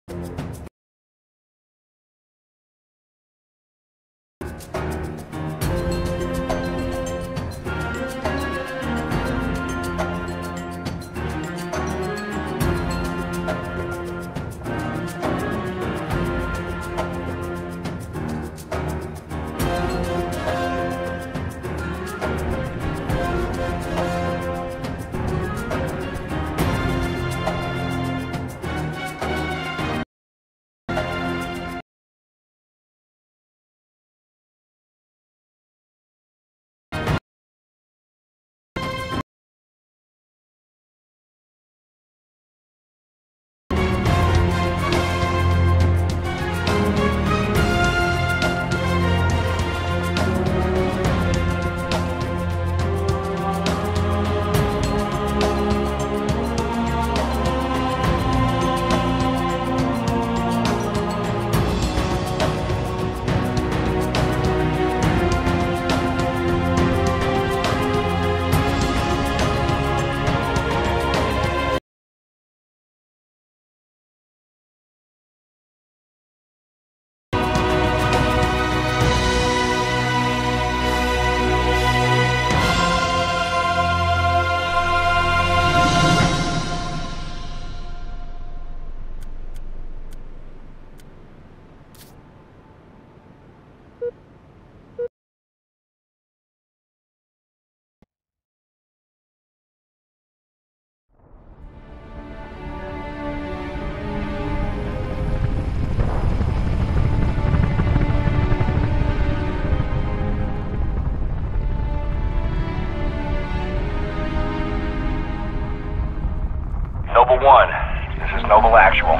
Noble 1, this is Noble Actual.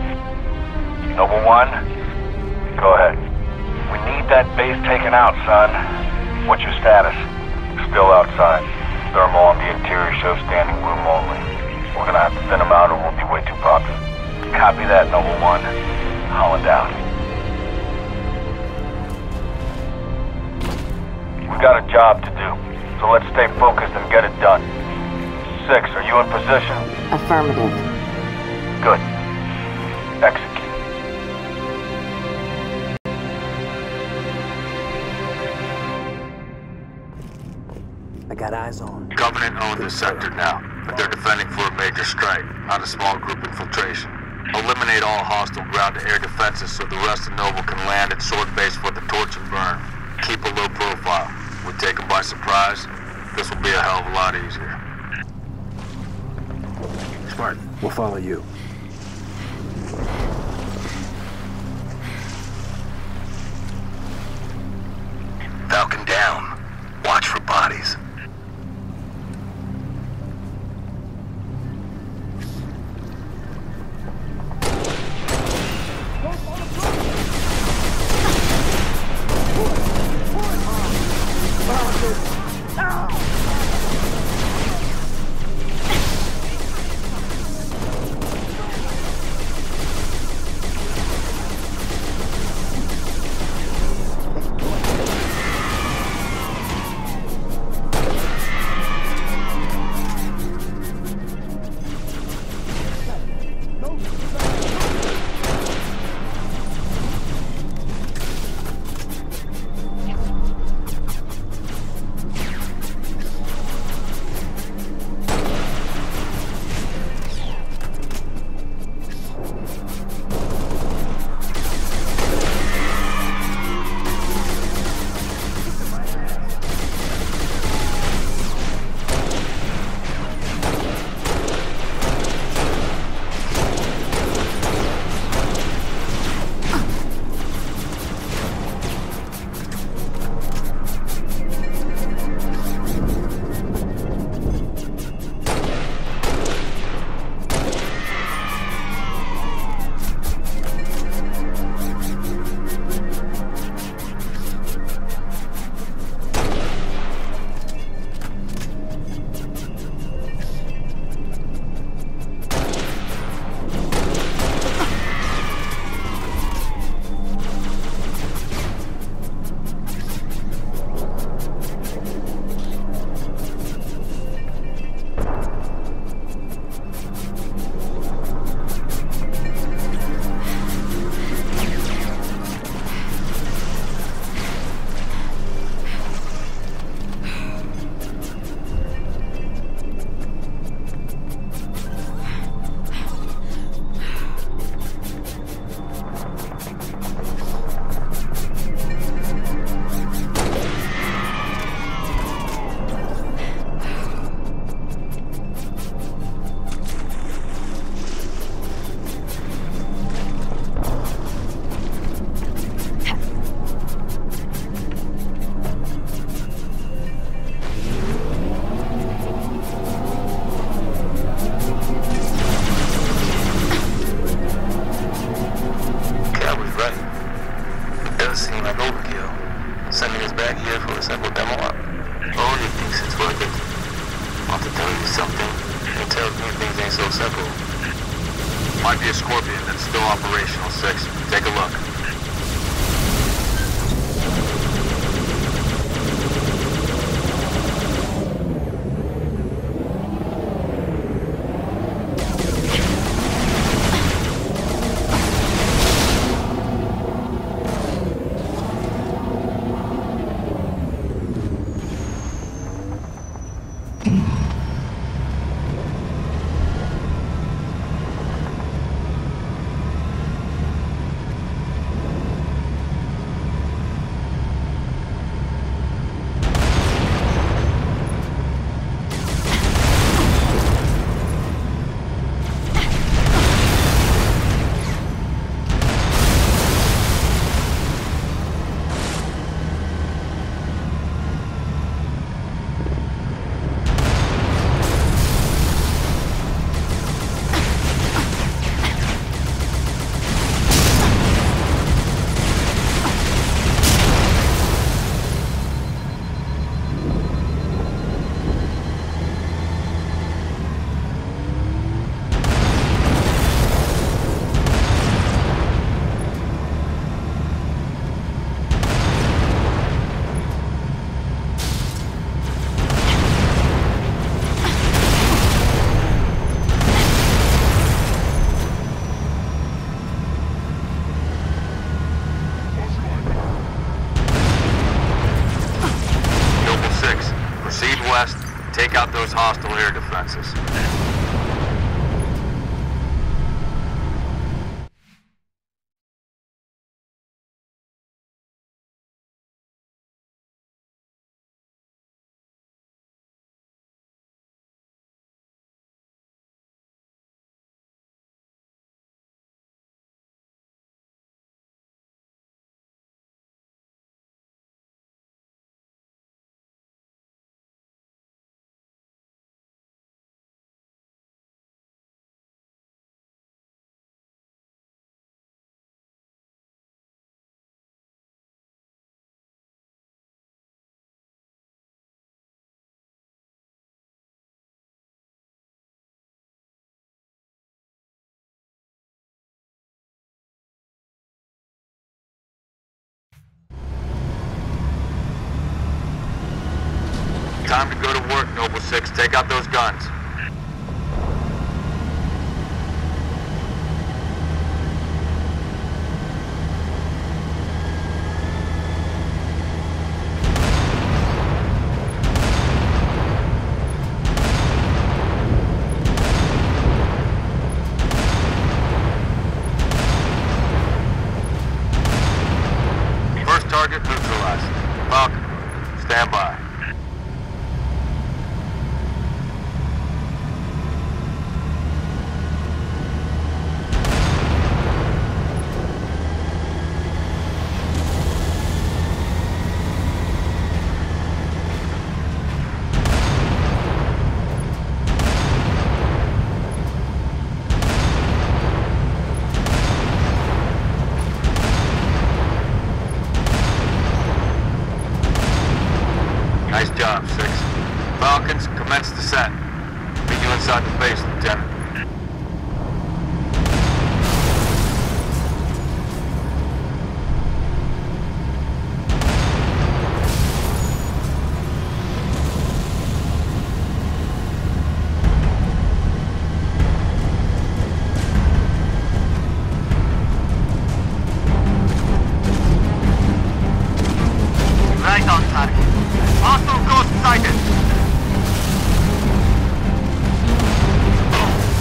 Noble 1, go ahead. We need that base taken out, son. What's your status? Still outside. Thermal on the interior shows standing room only. We're gonna have to thin them out or we'll be way too popular. Copy that, Noble 1. Holland out. We got a job to do, so let's stay focused and get it done. 6, are you in position? Affirmative. Good. Execute. I got eyes on. Covenant owns this sector now, but they're defending for a major strike, not a small group infiltration. Eliminate all hostile ground-to-air defenses so the rest of Noble can land at Sword Base for the torch and burn. Keep a low profile. We take them by surprise, this will be a hell of a lot easier. Spartan, we'll follow you. Falcon down. Watch for bodies. Might be a Scorpion that's still operational, 6. Take a look. Take out those hostile air defenses. Time to go to work, Noble 6. Take out those guns. First target neutralized. Falcon, stand by. Nice job, 6. Falcons, commence descent. Meet you inside the base, Lieutenant. Right on target. Hostile ghost sighted.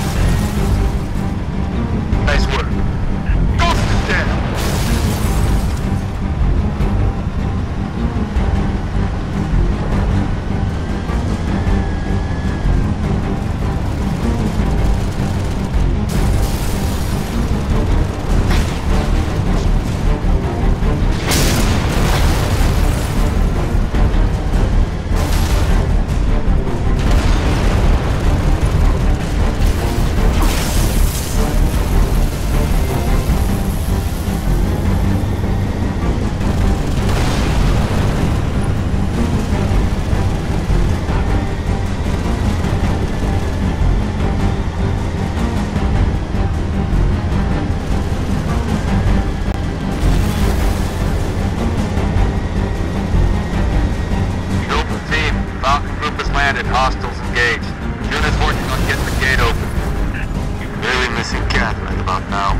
attack right about now.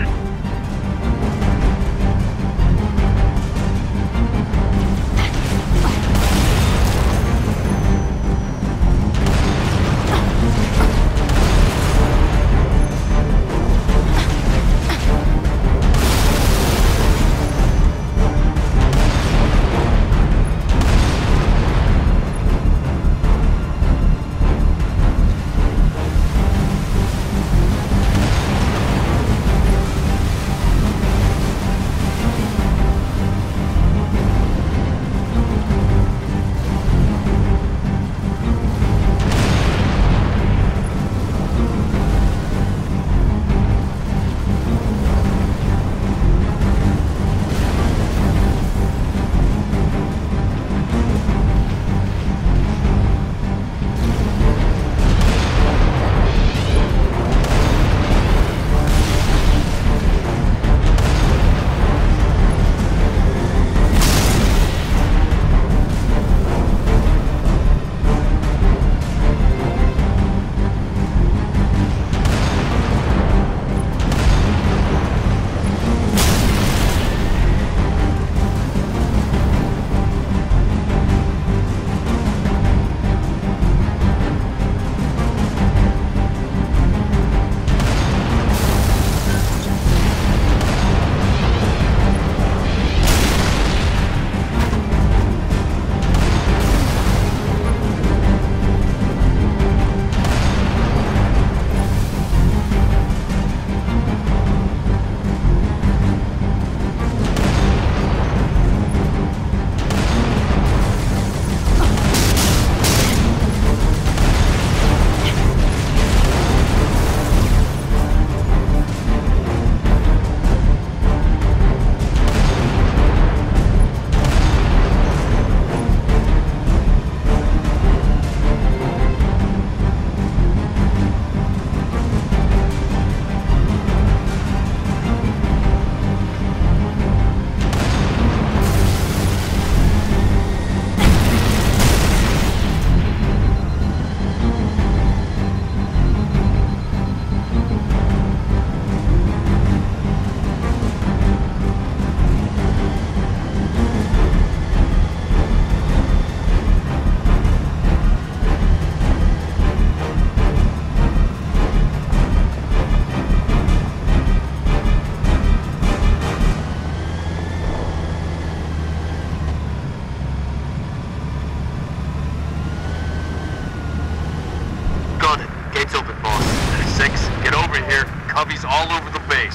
Gate's open, boss. 6, get over here. Cubby's all over the base.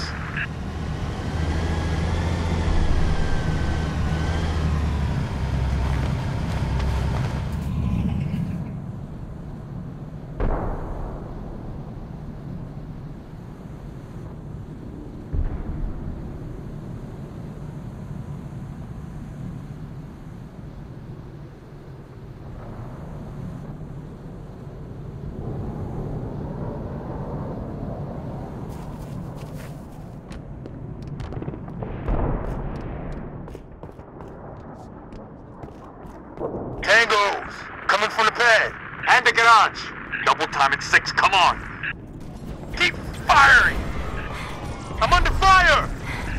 Tangos! Coming from the pad! And the garage! Double time at 6, come on! Keep firing! I'm under fire!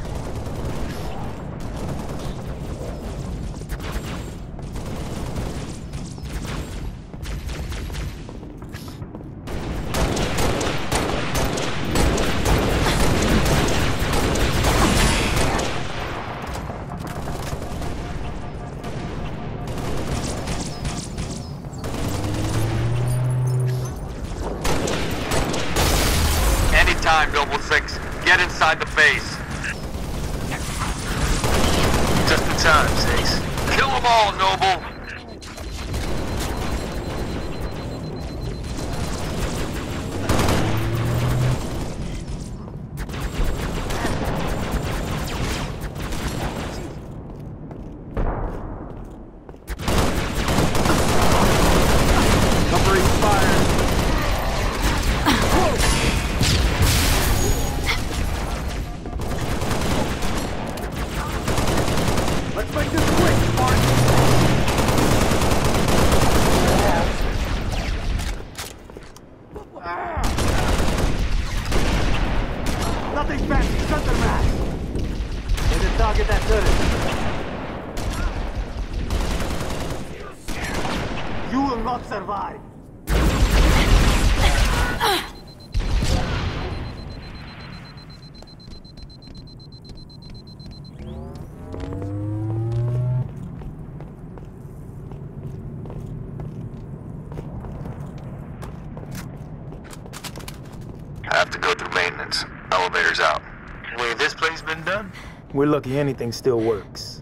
Time, Noble 6. Get inside the base. Just in time, 6. Kill them all, Noble. Covering fire. Let's make this quick, Martin! Nothing's fancy, center mass! There's a target that turret. You will not survive! I have to go through maintenance. Elevator's out. Way this place been done? We're lucky anything still works.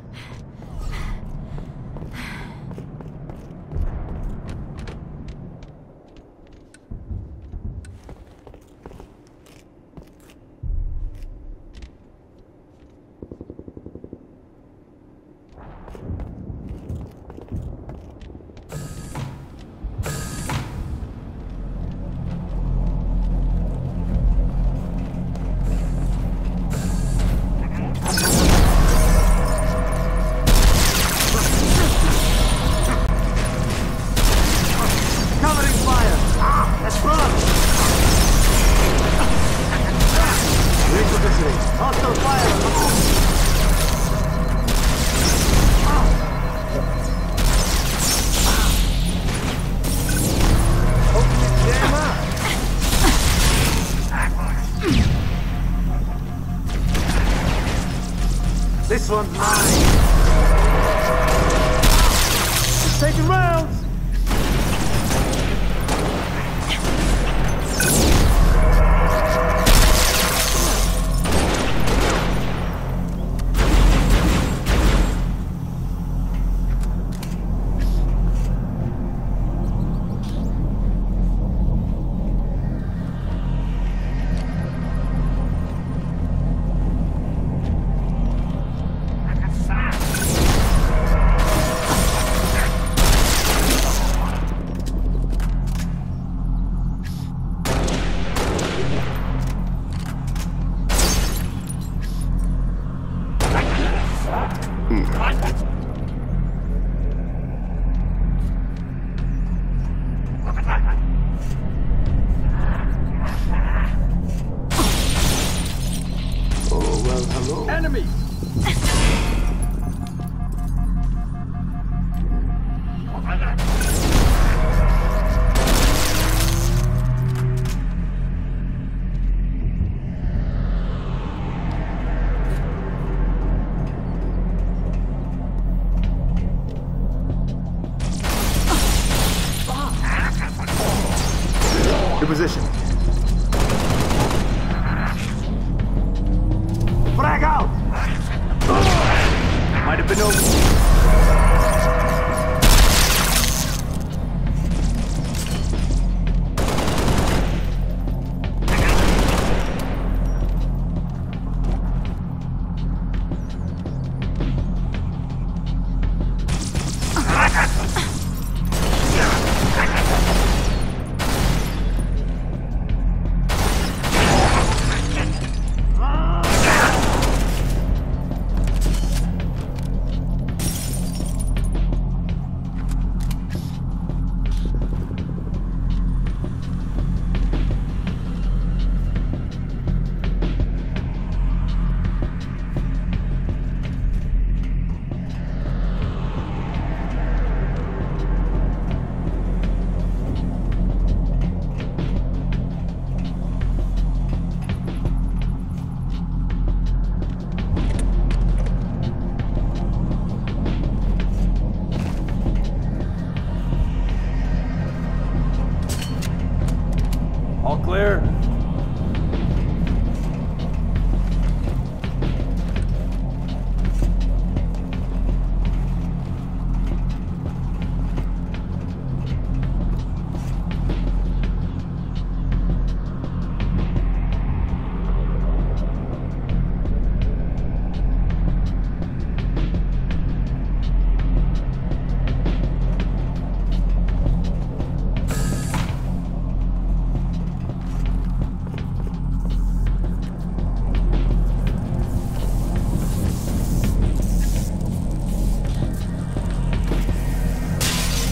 This one's mine! It's taking rounds! Your position. Frag out! Might have been over. All clear?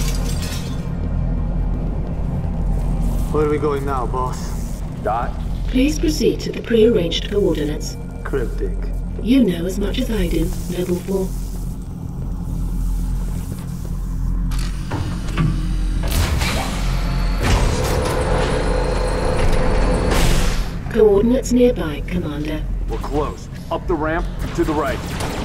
Where are we going now, boss? Dot, Please proceed to the pre-arranged coordinates. Cryptic. You know as much as I do, Level 4. Coordinates nearby, Commander. We're close. Up the ramp, to the right.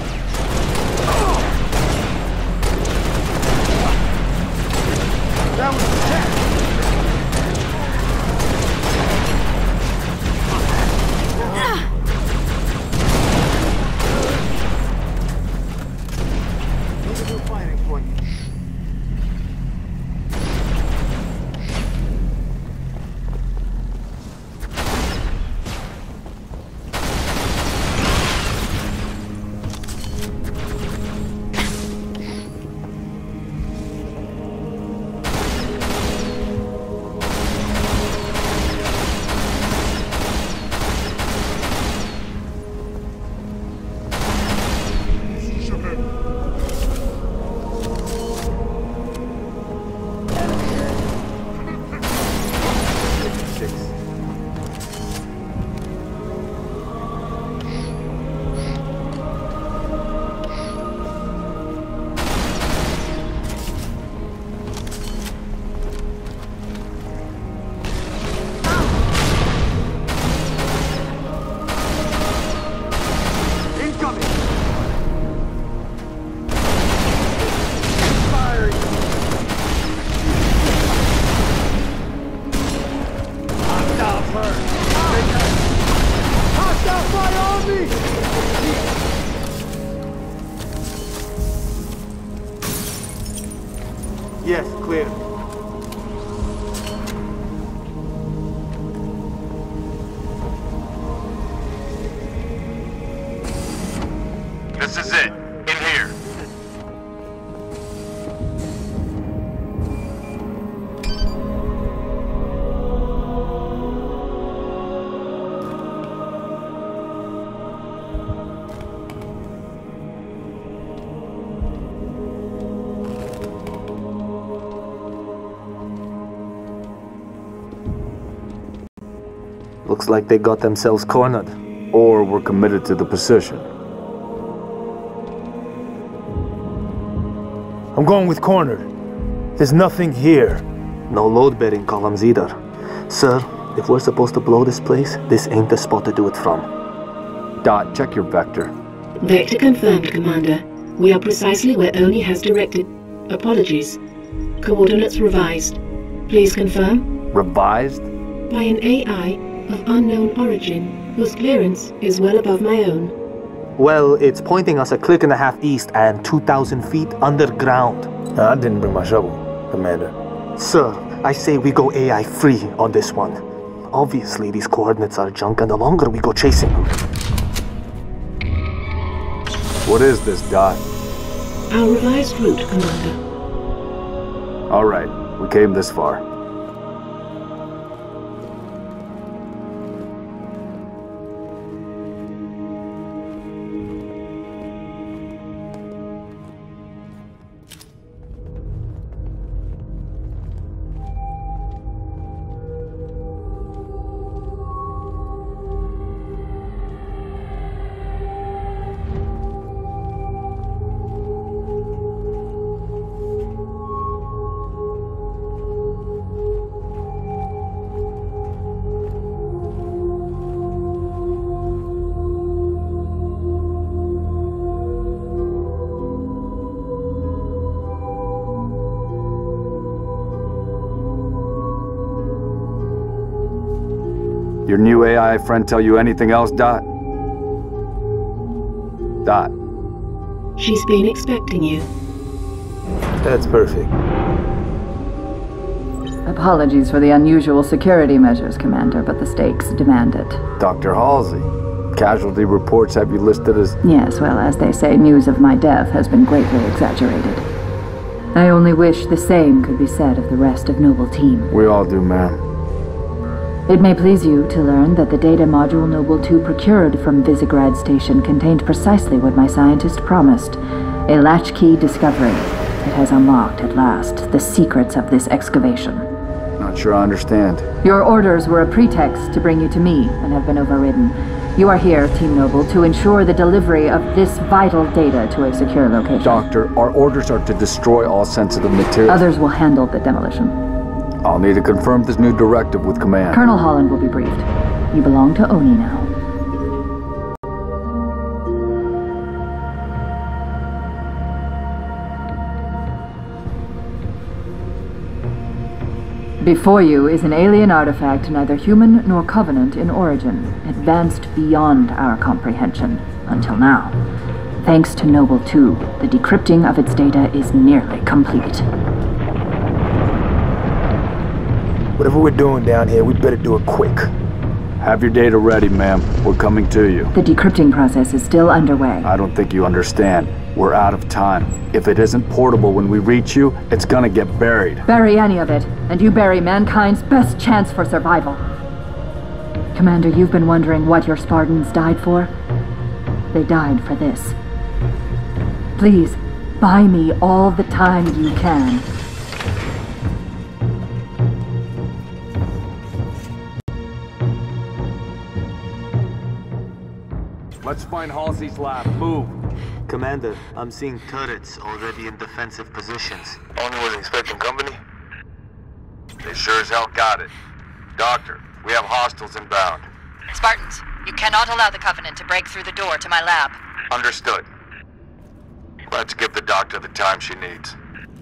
That was a test! Look at you fighting for you. Yes, clear. This is it. In here. Looks like they got themselves cornered. Or we're committed to the position. I'm going with cornered. There's nothing here. No load-bearing columns either. Sir, if we're supposed to blow this place, this ain't the spot to do it from. Dot, check your vector. Vector confirmed, Commander. We are precisely where Oni has directed. Apologies. Coordinates revised. Please confirm? Revised? By an AI of unknown origin, whose clearance is well above my own. Well, it's pointing us a click and a half east and 2,000 feet underground. I didn't bring my shovel, Commander. Sir, I say we go AI free on this one. Obviously, these coordinates are junk, and the longer we go chasing them. What is this, Dot? Our revised route, Commander. All right, we came this far. Your new AI friend tell you anything else, Dot? Dot. She's been expecting you. That's perfect. Apologies for the unusual security measures, Commander, but the stakes demand it. Dr. Halsey. Casualty reports have you listed as... Yes, well, as they say, news of my death has been greatly exaggerated. I only wish the same could be said of the rest of Noble Team. We all do, ma'am. It may please you to learn that the data module Noble 2 procured from Visegrad Station contained precisely what my scientist promised. A latchkey discovery. It has unlocked, at last, the secrets of this excavation. Not sure I understand. Your orders were a pretext to bring you to me and have been overridden. You are here, Team Noble, to ensure the delivery of this vital data to a secure location. Doctor, our orders are to destroy all sensitive material. Others will handle the demolition. I'll need to confirm this new directive with command. Colonel Holland will be briefed. You belong to Oni now. Before you is an alien artifact neither human nor Covenant in origin, advanced beyond our comprehension, until now. Thanks to Noble 2, the decrypting of its data is nearly complete. Whatever we're doing down here, we better do it quick. Have your data ready, ma'am. We're coming to you. The decrypting process is still underway. I don't think you understand. We're out of time. If it isn't portable when we reach you, it's gonna get buried. Bury any of it, and you bury mankind's best chance for survival. Commander, you've been wondering what your Spartans died for? They died for this. Please, buy me all the time you can. Let's find Halsey's lab. Move. Commander, I'm seeing turrets already in defensive positions. Only was expecting company? They sure as hell got it. Doctor, we have hostiles inbound. Spartans, you cannot allow the Covenant to break through the door to my lab. Understood. Let's give the doctor the time she needs.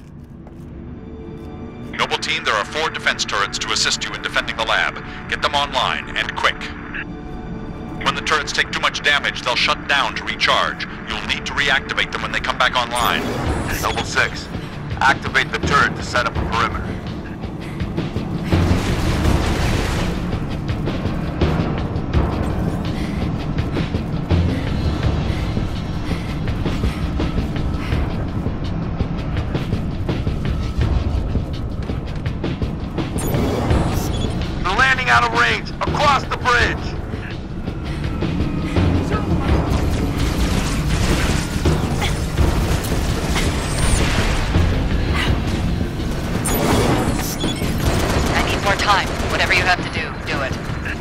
Noble Team, there are 4 defense turrets to assist you in defending the lab. Get them online, and quick. When the turrets take too much damage, they'll shut down to recharge. You'll need to reactivate them when they come back online. Noble 6, activate the turret to set up a perimeter. They're landing out of range, across the bridge! More time. Whatever you have to do, do it.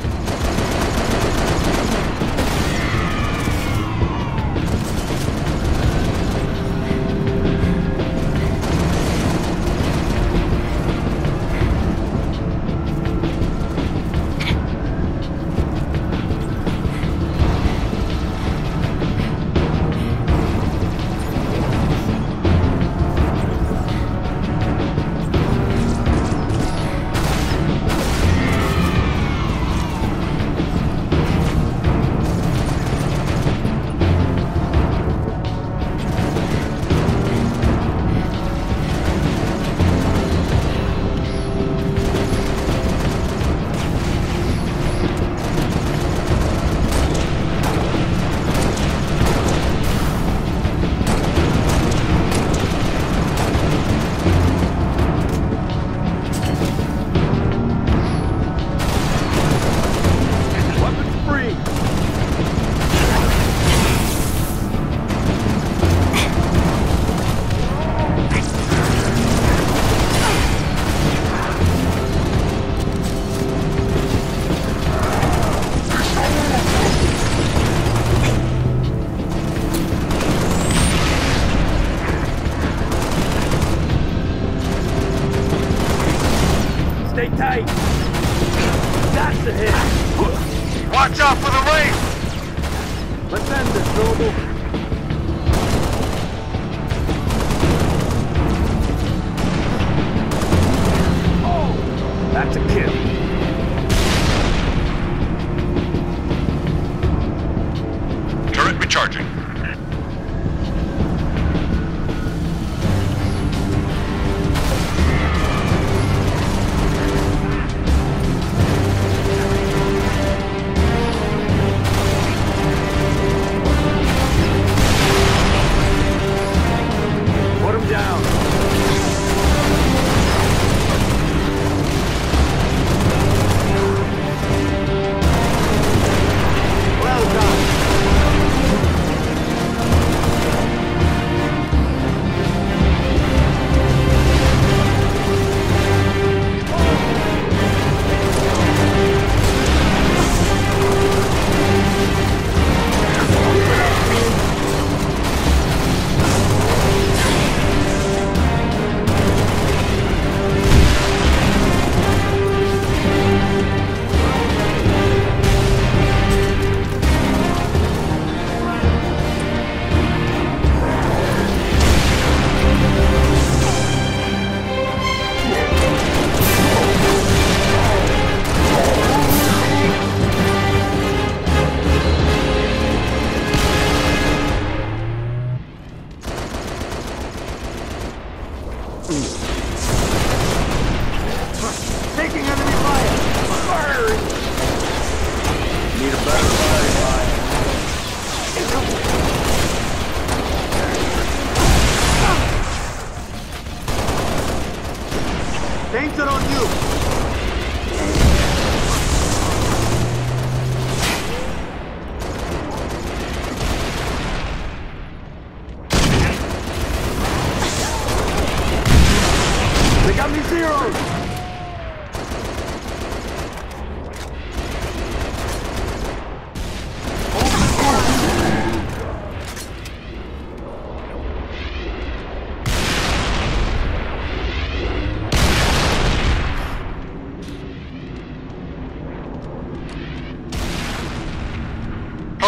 Stay tight. That's the hit. Watch out for the race! Let's end this, Noble. Oh, that's a kill. Turret recharging.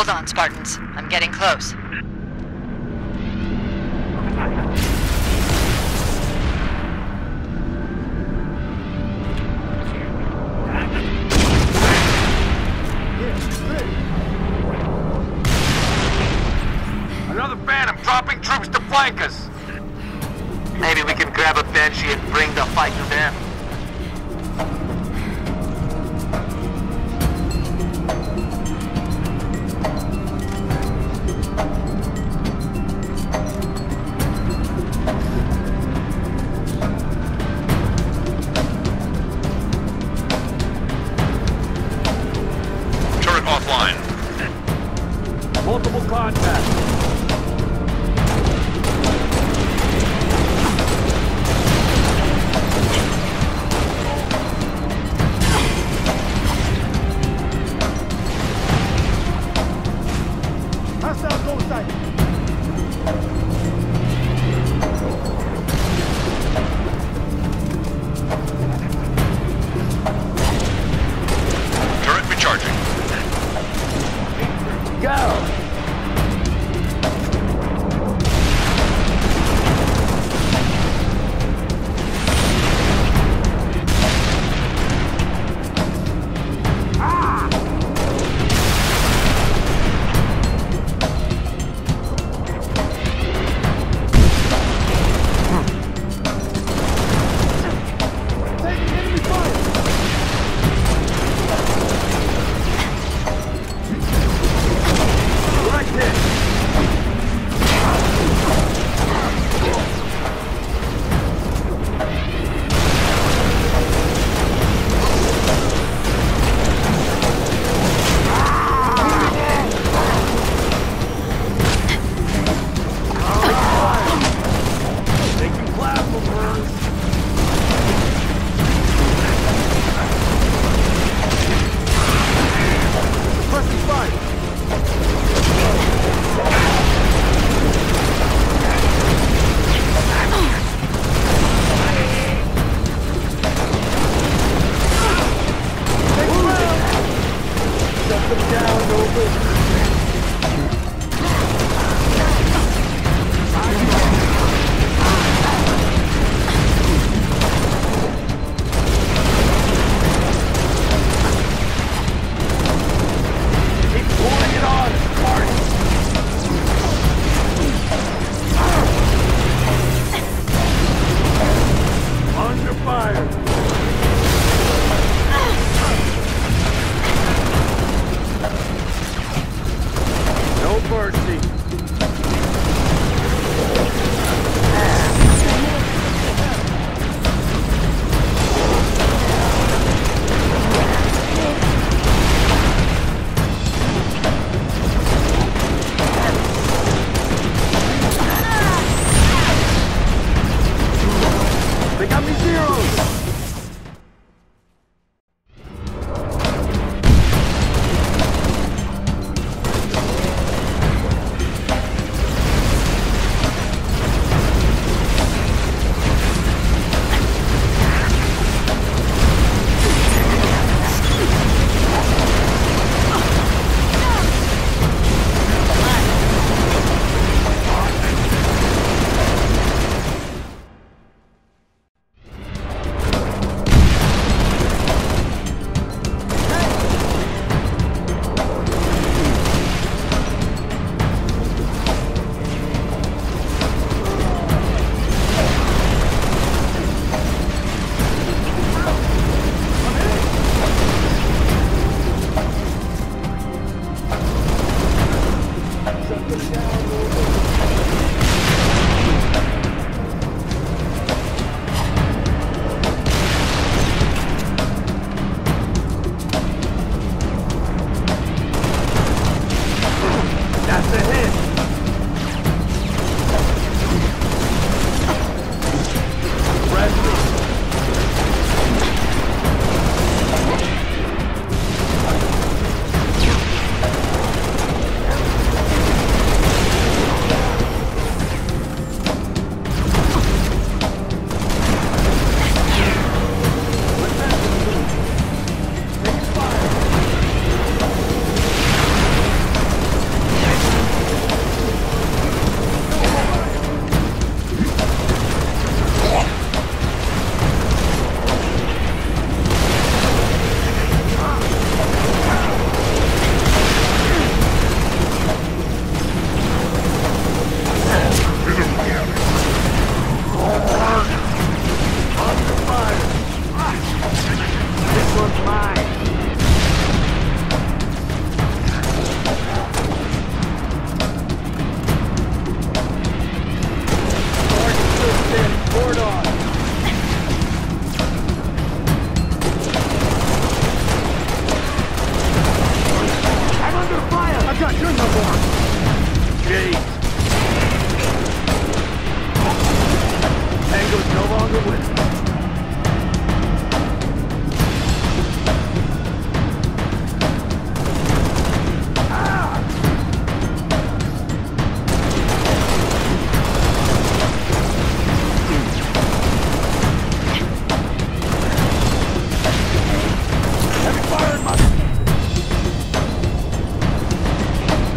Hold on, Spartans. I'm getting close. Another Phantom dropping troops to flank us. Maybe we can grab a Banshee and bring the fight to them. Turret offline. Multiple contacts. Turret recharging. Go!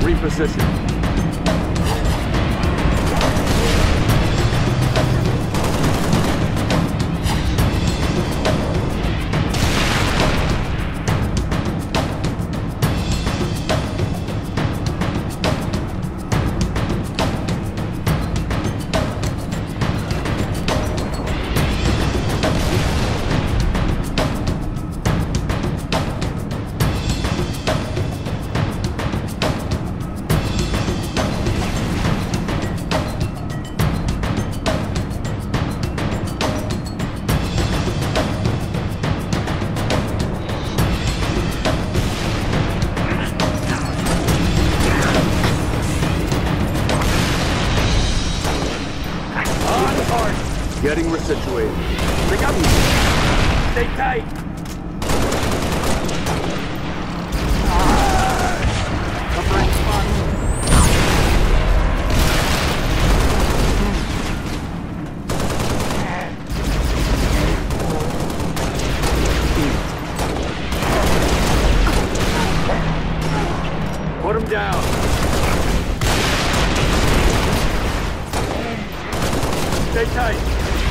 Reposition. Getting resituated. They got me. Stay tight. Covering spot. Put him down. Stay tight.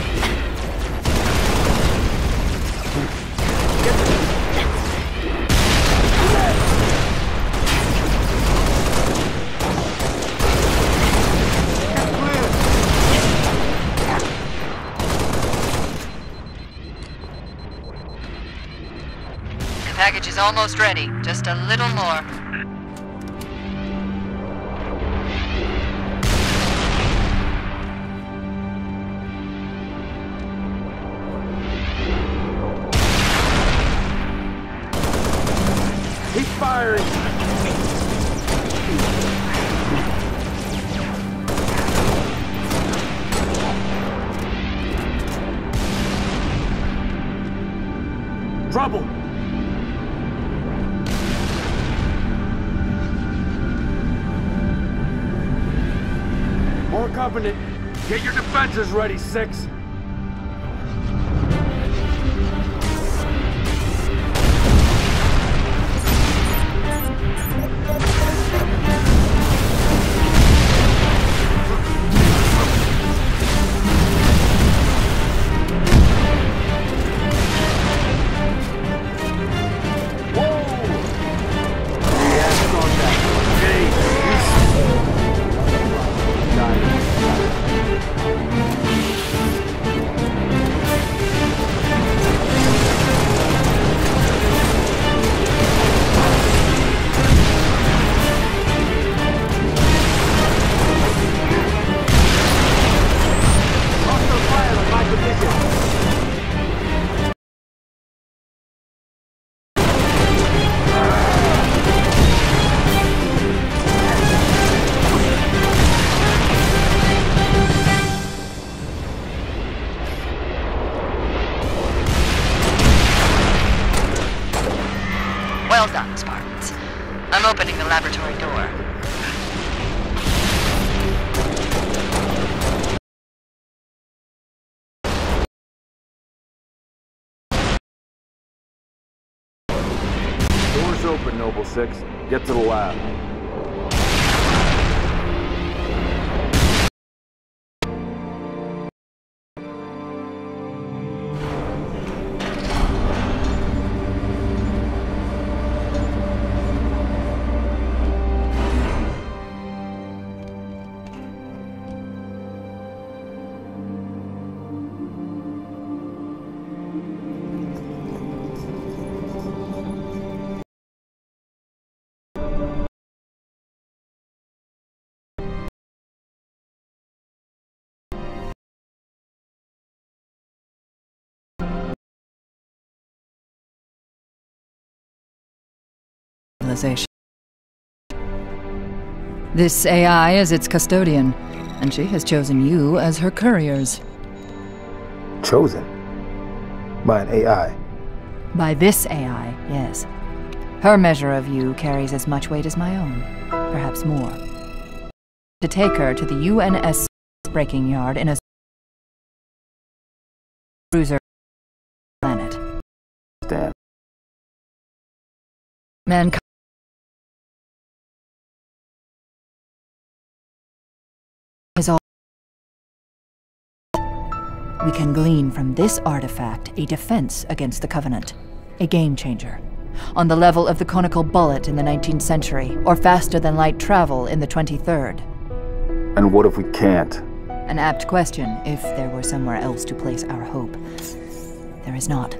The package is almost ready. Just a little more. He's firing! Trouble! More Covenant. Get your defenses ready, 6. Well done, Spartans. I'm opening the laboratory door. Door's open, Noble 6. Get to the lab. This AI is its custodian, and she has chosen you as her couriers. Chosen? By an AI? By this AI, yes. Her measure of you carries as much weight as my own, perhaps more. To take her to the UNS breaking yard in a cruiser planet. Damn. Mankind We can glean from this artifact a defense against the Covenant. A game changer. On the level of the conical bullet in the 19th century, or faster-than-light travel in the 23rd. And what if we can't? An apt question, if there were somewhere else to place our hope. There is not.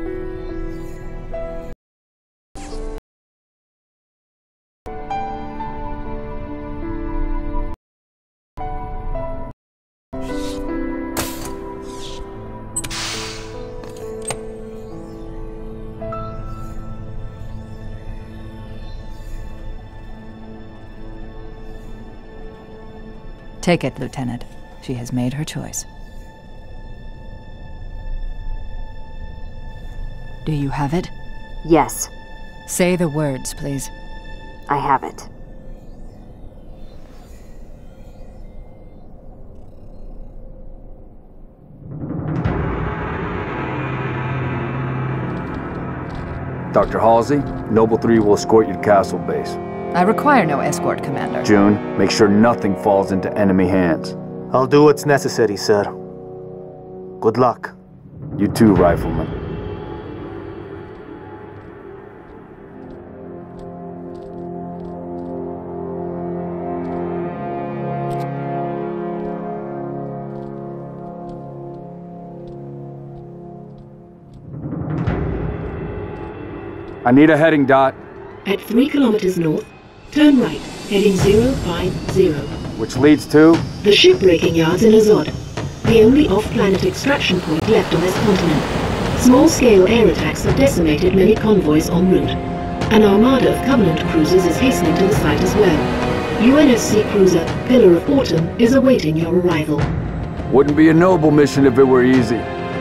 Take it, Lieutenant. She has made her choice. Do you have it? Yes. Say the words, please. I have it. Dr. Halsey, Noble 3 will escort you to Castle Base. I require no escort, Commander. June, make sure nothing falls into enemy hands. I'll do what's necessary, sir. Good luck. You too, Rifleman. I need a heading, Dot. At 3 kilometers north, turn right, heading 050. Which leads to? The shipbreaking yards in Azod. The only off-planet extraction point left on this continent. Small-scale air attacks have decimated many convoys en route. An armada of Covenant cruisers is hastening to the site as well. UNSC cruiser Pillar of Autumn is awaiting your arrival. Wouldn't be a Noble mission if it were easy.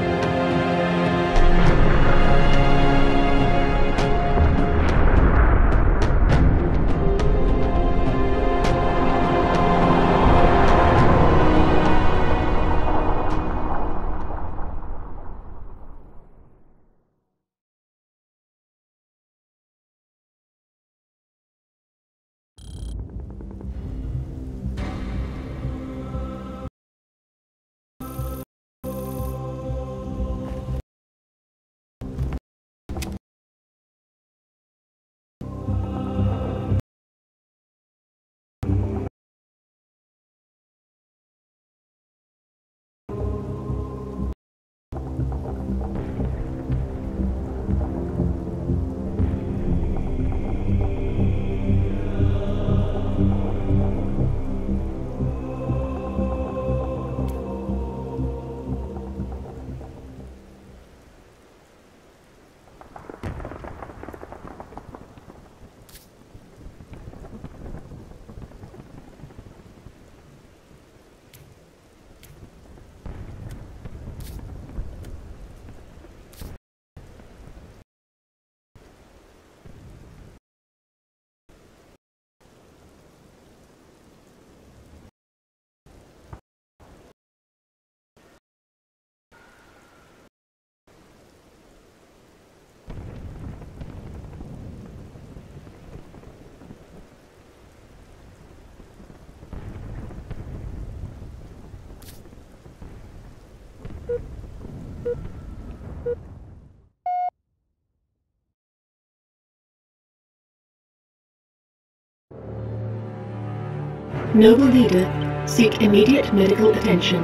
Noble Leader, seek immediate medical attention.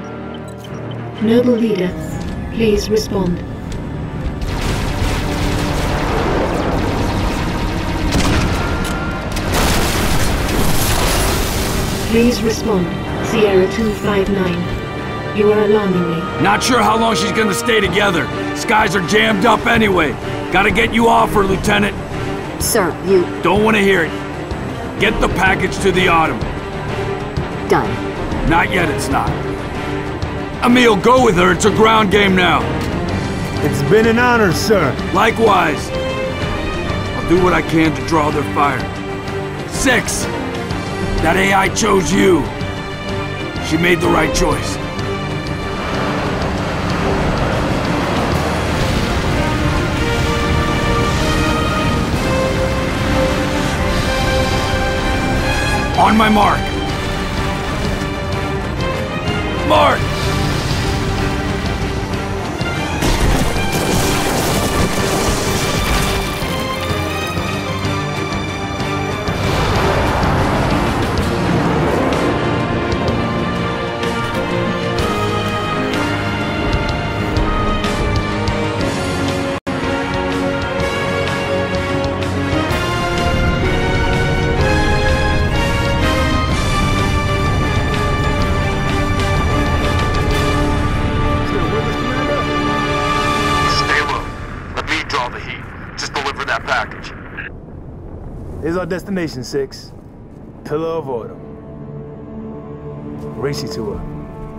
Noble Leader, please respond. Please respond. Sierra 259. You are alarming me. Not sure how long she's gonna stay together. Skies are jammed up anyway. Gotta get you off her, Lieutenant. Sir, you... Don't want to hear it. Get the package to the Autumn. Done. Not yet, it's not. Emil, go with her. It's a ground game now. It's been an honor, sir. Likewise. I'll do what I can to draw their fire. 6. That AI chose you. She made the right choice. On my mark. Here's our destination, 6. Pillar of Order. Race you to her.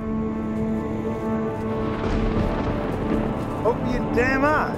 Open your damn eyes.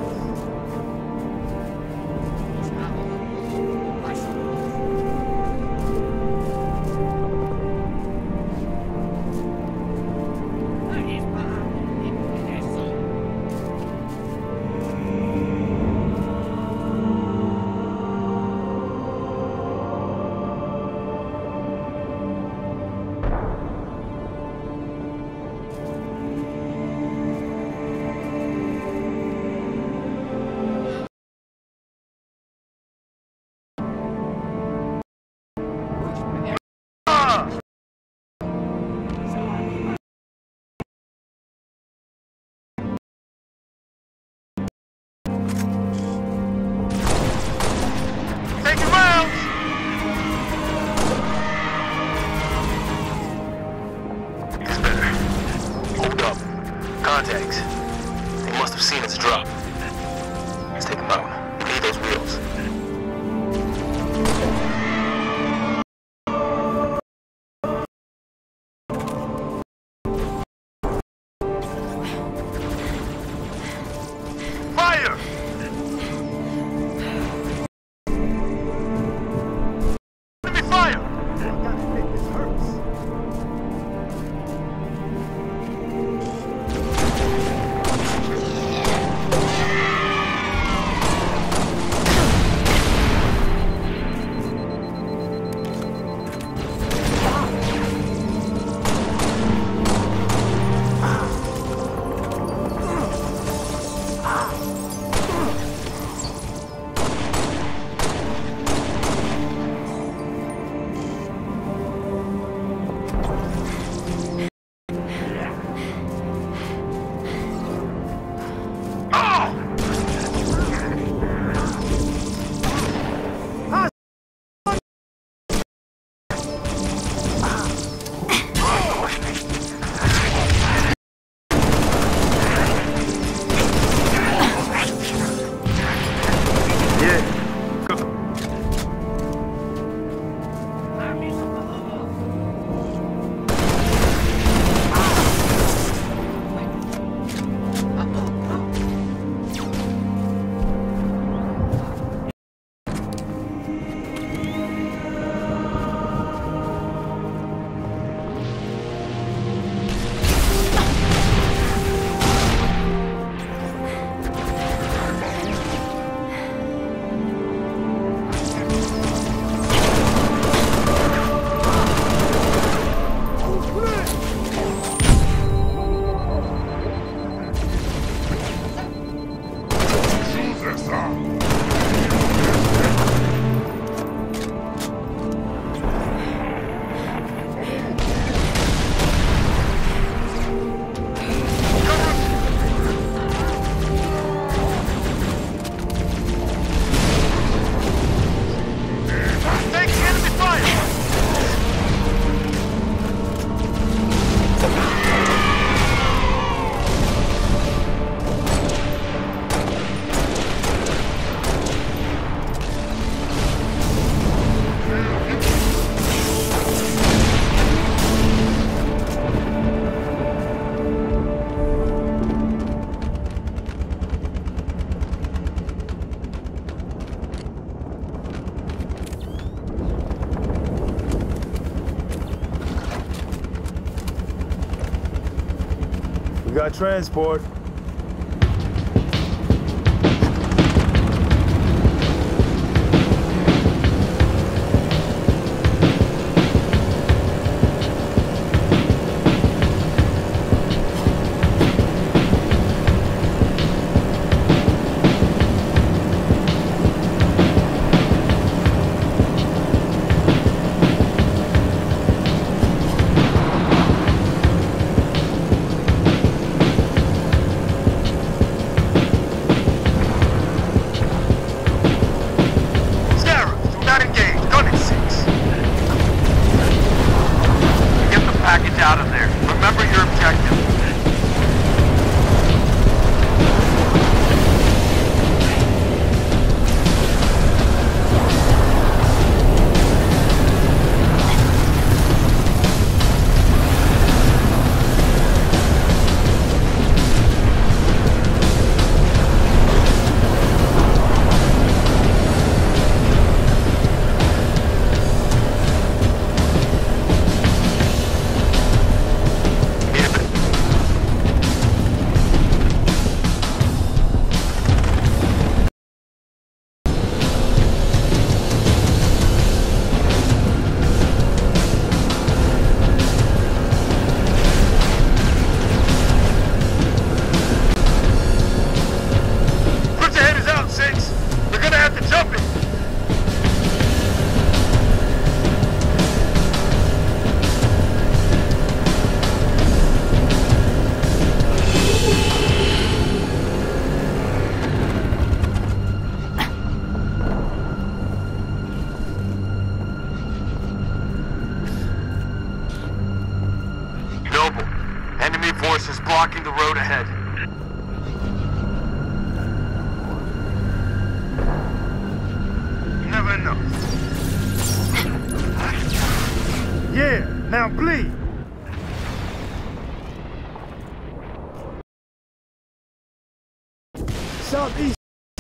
Contacts. They must have seen us drop. Let's take them out. We need those wheels. Fire! Enemy fire! This hurts. We got transport. Out of there. Remember your objective. Enemy forces blocking the road ahead. Never know. Yeah, now bleed. Southeast.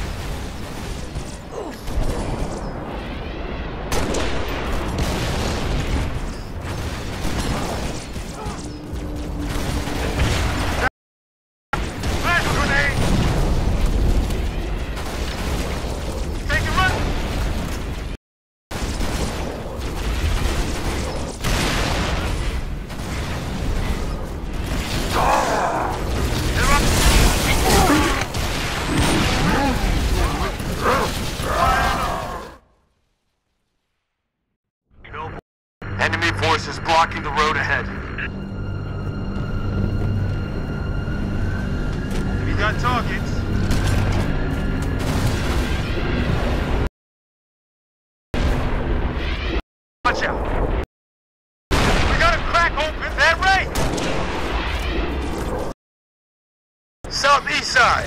Enemy forces blocking the road ahead. We got targets. Watch out. We got a crack open that way. Southeast side.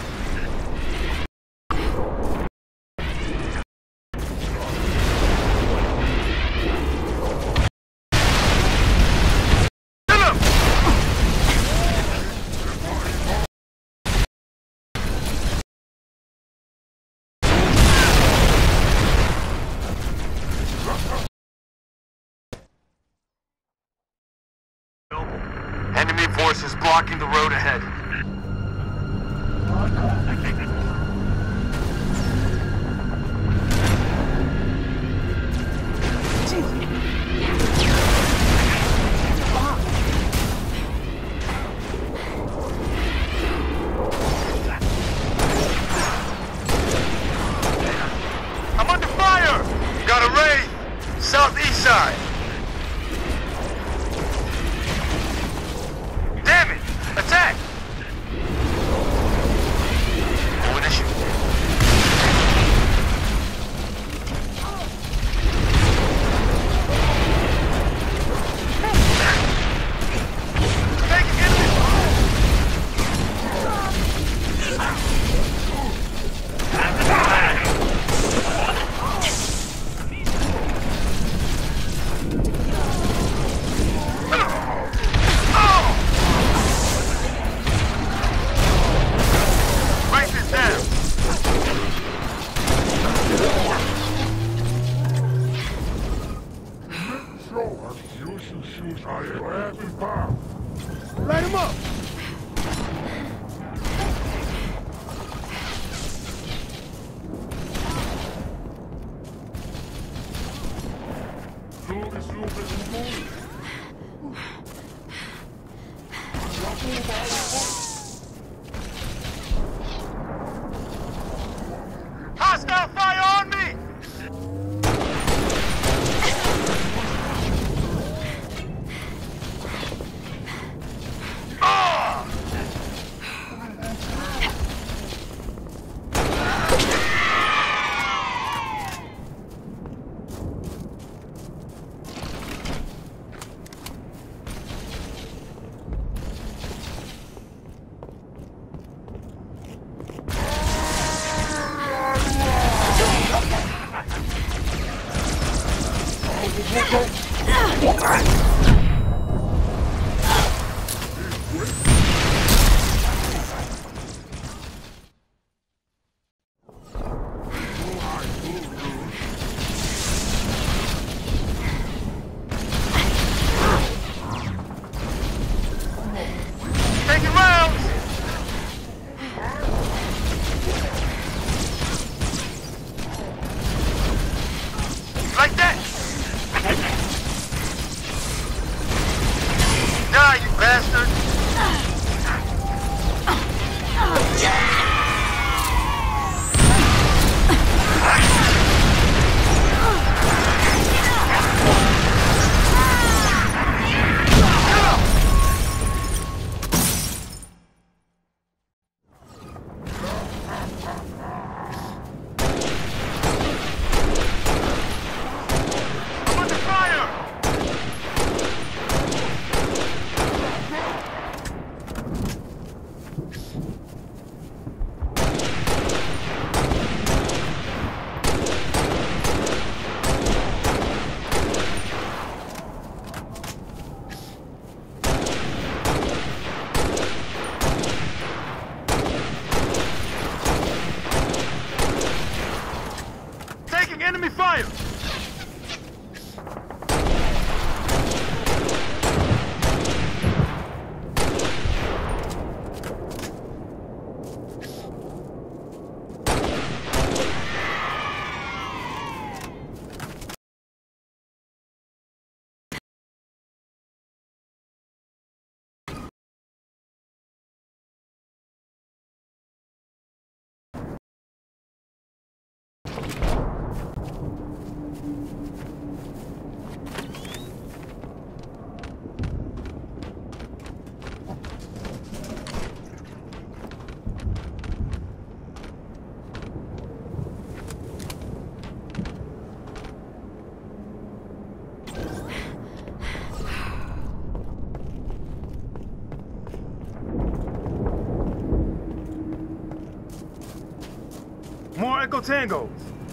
Enemy forces blocking the road ahead. I'm under fire! Got a raid! Southeast side. Damn it! Attack! No issue. Light him up! Hostile fire on me! more Echo Tangos.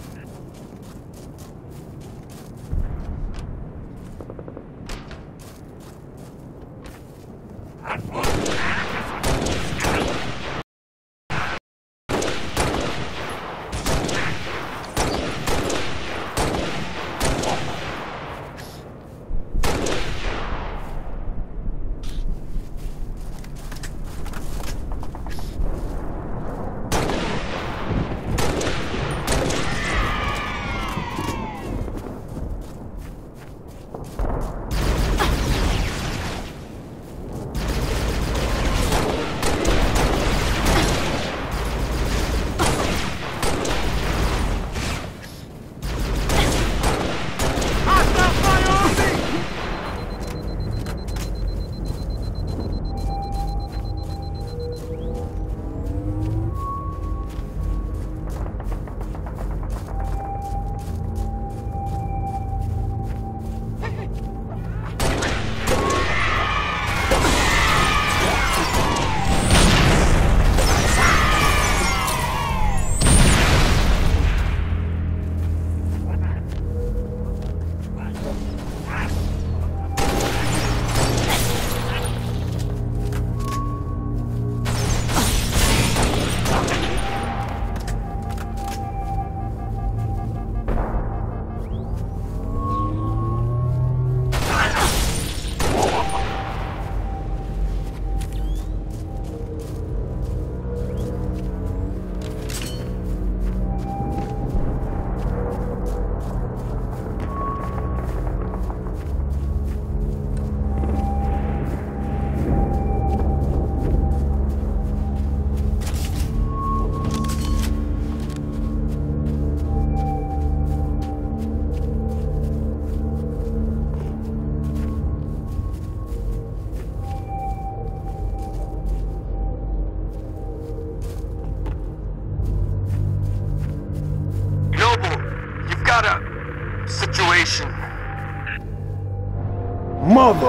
Mother!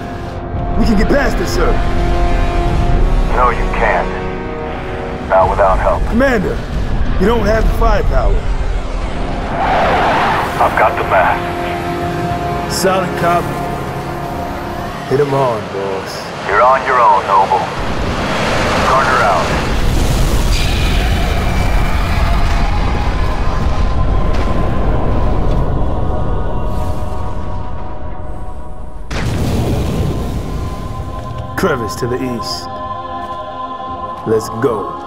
We can get past this, sir. No, you can't. Not without help. Commander, you don't have the firepower. I've got the mask. Solid copy. Hit him on, boss. You're on your own, Noble. Carter out. Crevice to the east. Let's go.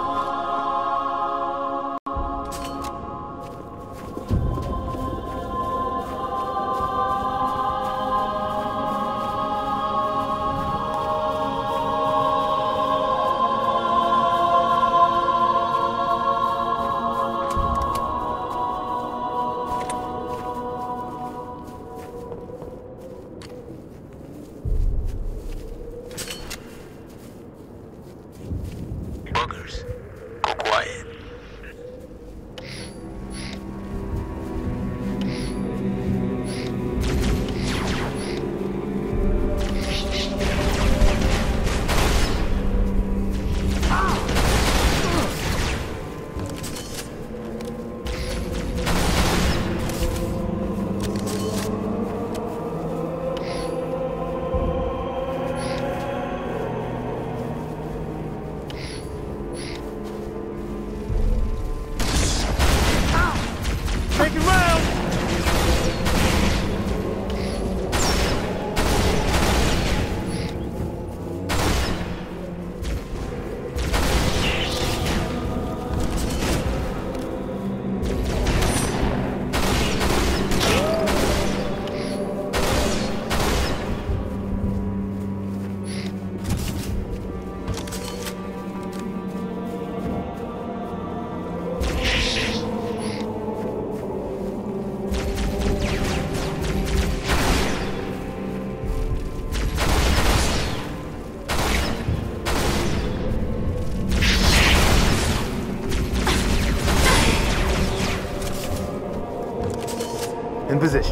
Go quiet. Take it round! In position.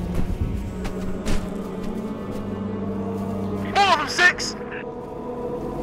All of them, 6!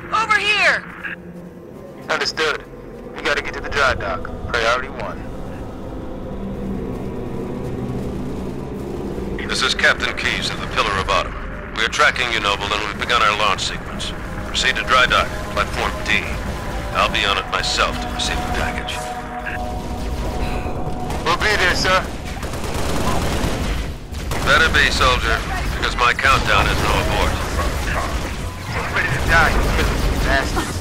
Over here! Understood. We gotta get to the dry dock. Priority 1. This is Captain Keyes of the Pillar of Autumn. We are tracking you, Noble, and we've begun our launch sequence. Proceed to dry dock, platform D. I'll be on it myself to receive the package. We'll be there, sir. Better be, soldier, because my countdown is no abort. He's ready to die, you bastards.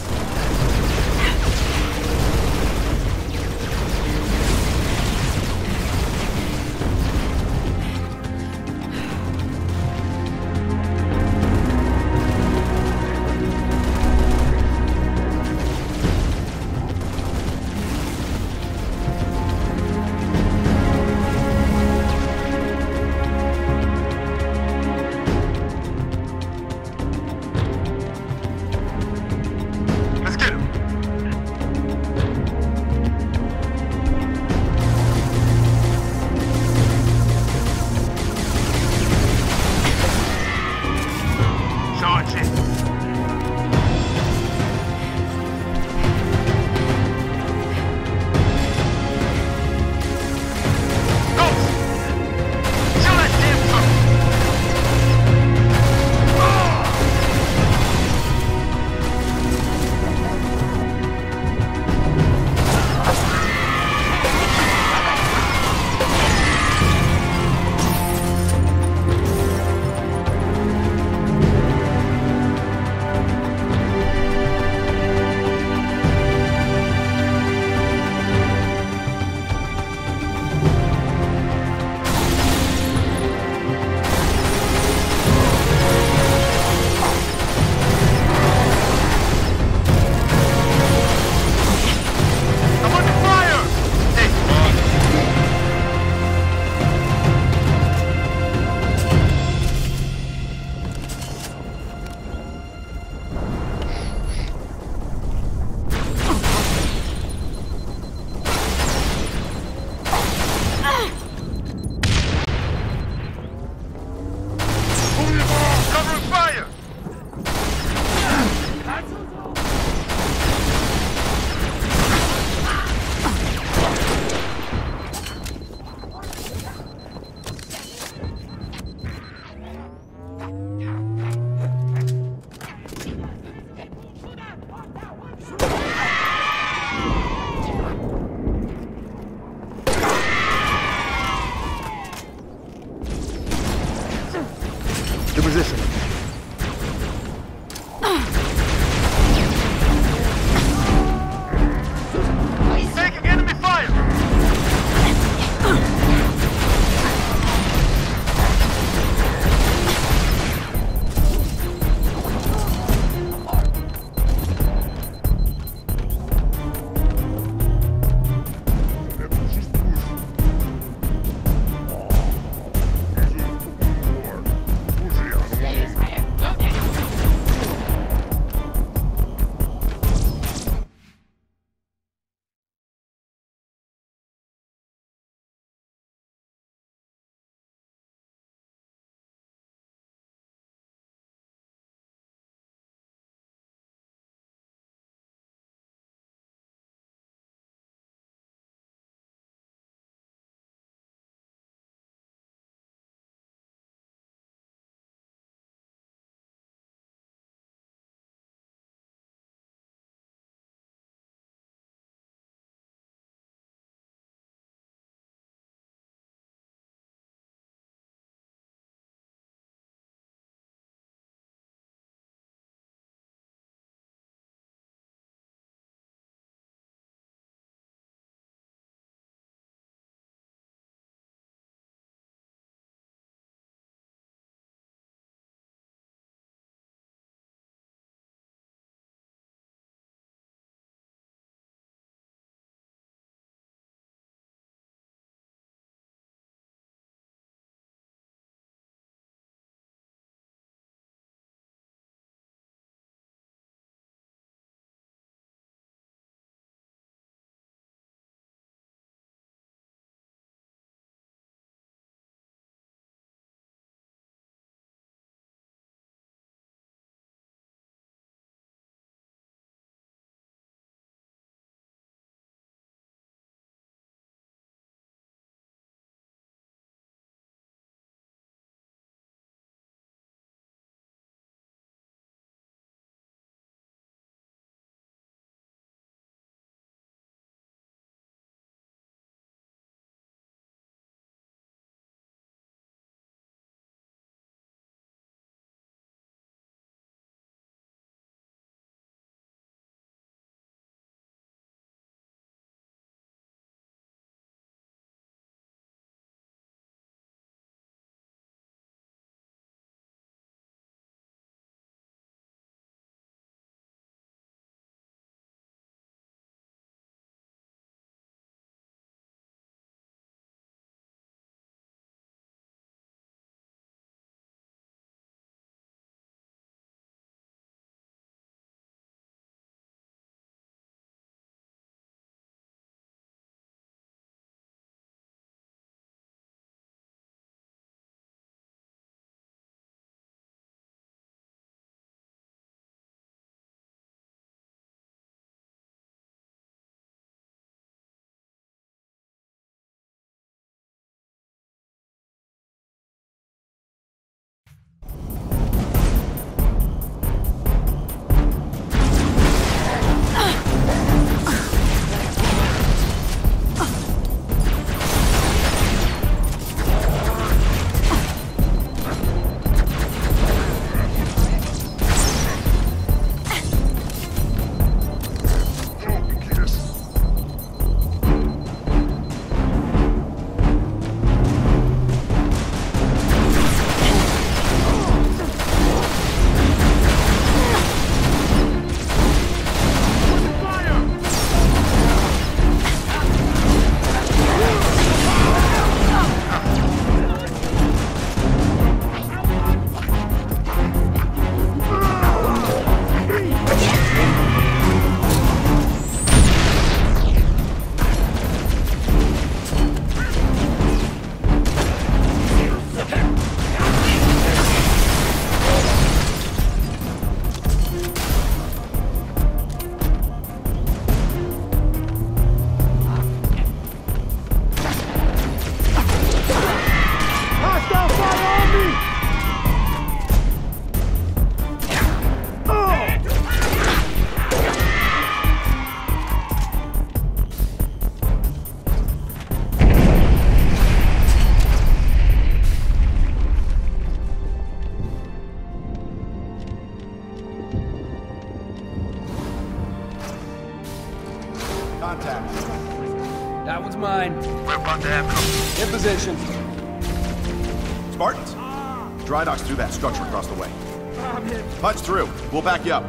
contact. That one's mine. We're about to have cover. In position. Spartans, dry dock's through that structure across the way. Punch through. We'll back you up.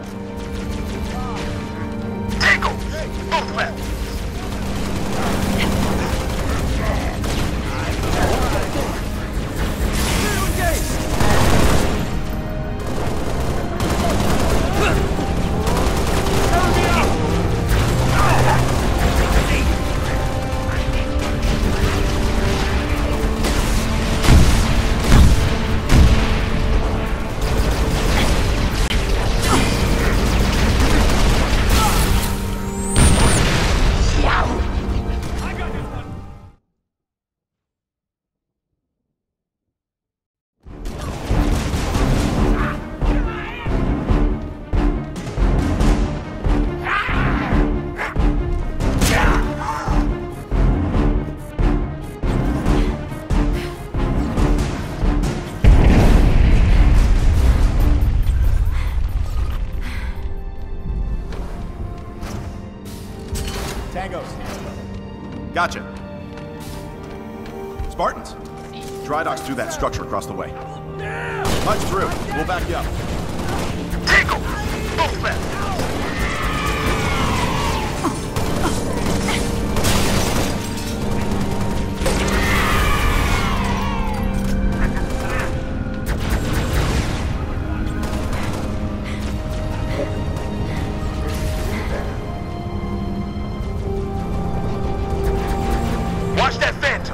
Tango! Both left! Gotcha. Spartans, dry dock's through that structure across the way. Punch through. We'll back you up. Tango! Both left! Watch that Phantom!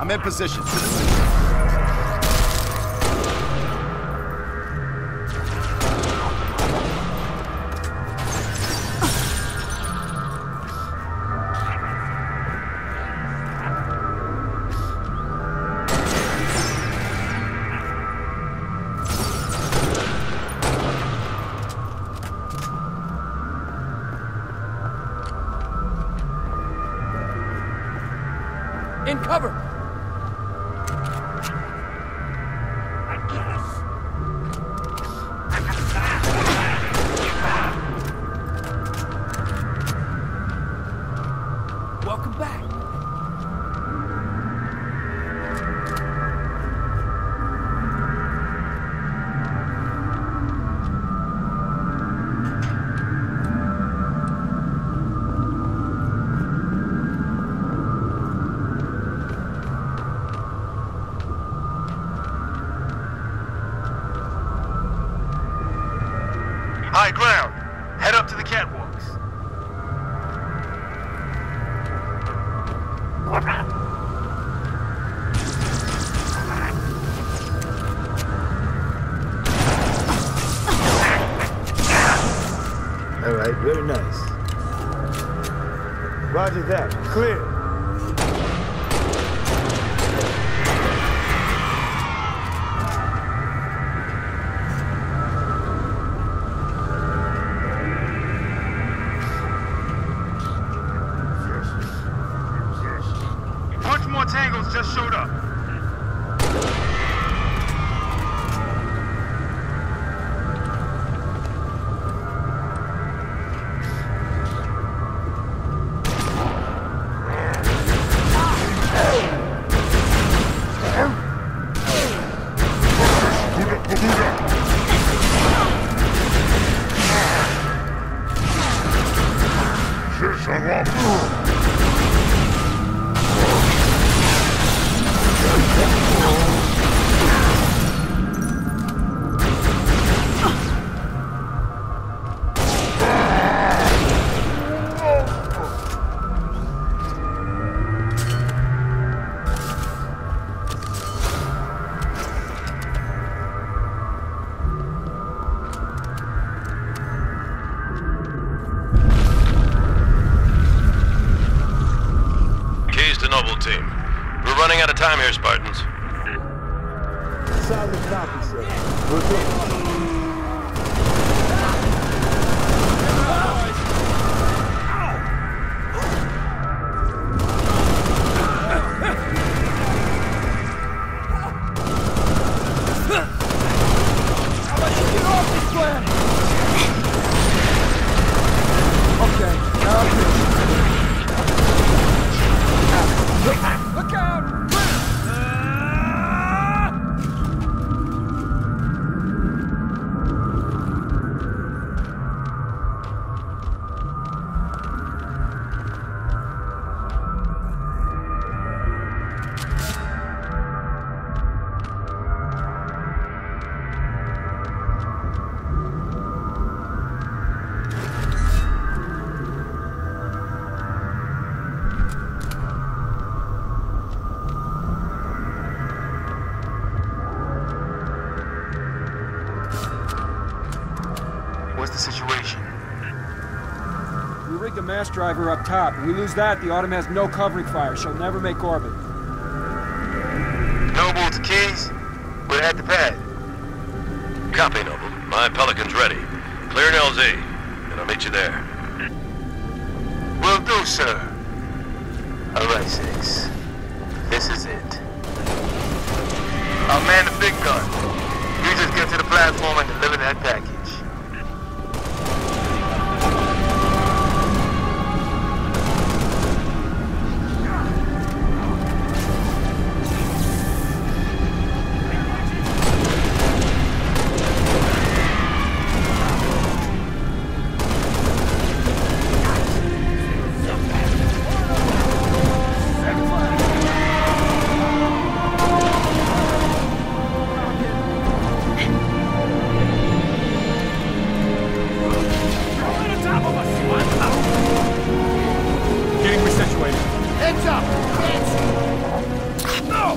I'm in position. In cover! Welcome back. High ground. Head up to the catwalks. All right, very nice. Roger that. Clear. Bunch more tangos just showed up. Team. We're running out of time here, Spartans. Solid copy, sir. We're good. Look out! What's the situation? We rigged a mass driver up top. If we lose that, the Autumn has no covering fire. She'll never make orbit. Noble to Keys. We're at the pad. Copy, Noble. My Pelican's ready. Clear an LZ, and I'll meet you there. Will do, sir. All right, Six. This is it. I'll man the big gun. You just get to the platform and deliver that package. Heads up! Hands! No!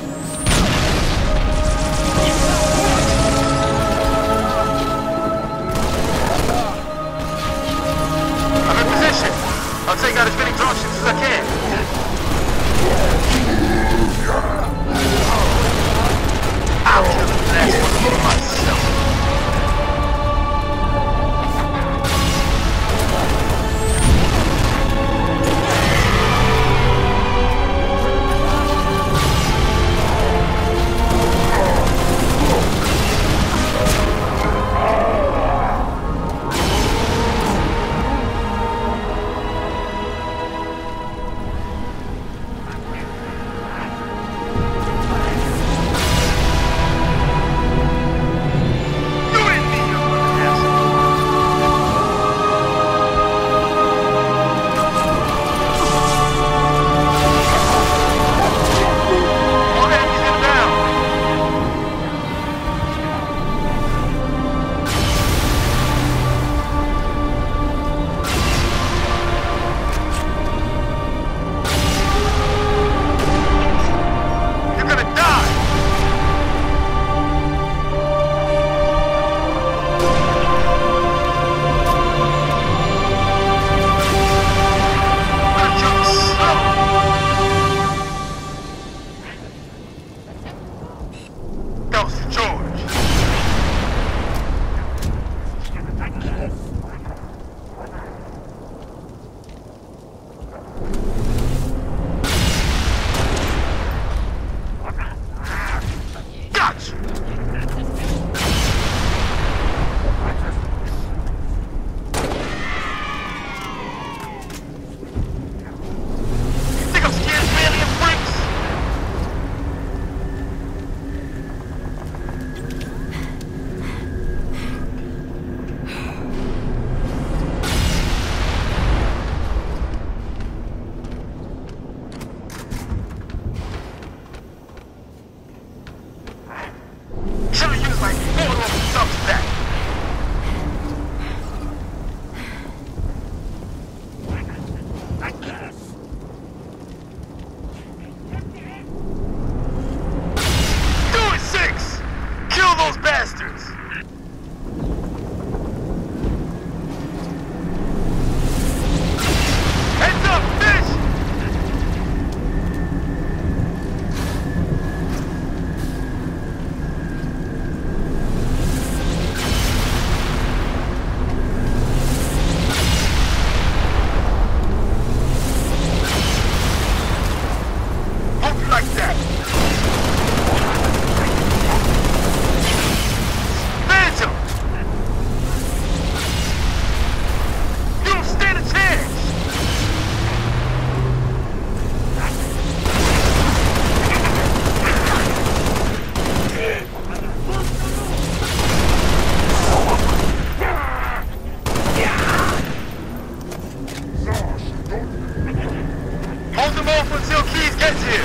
them off until Keys gets here.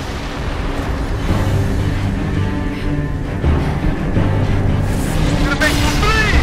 Gonna make you bleed.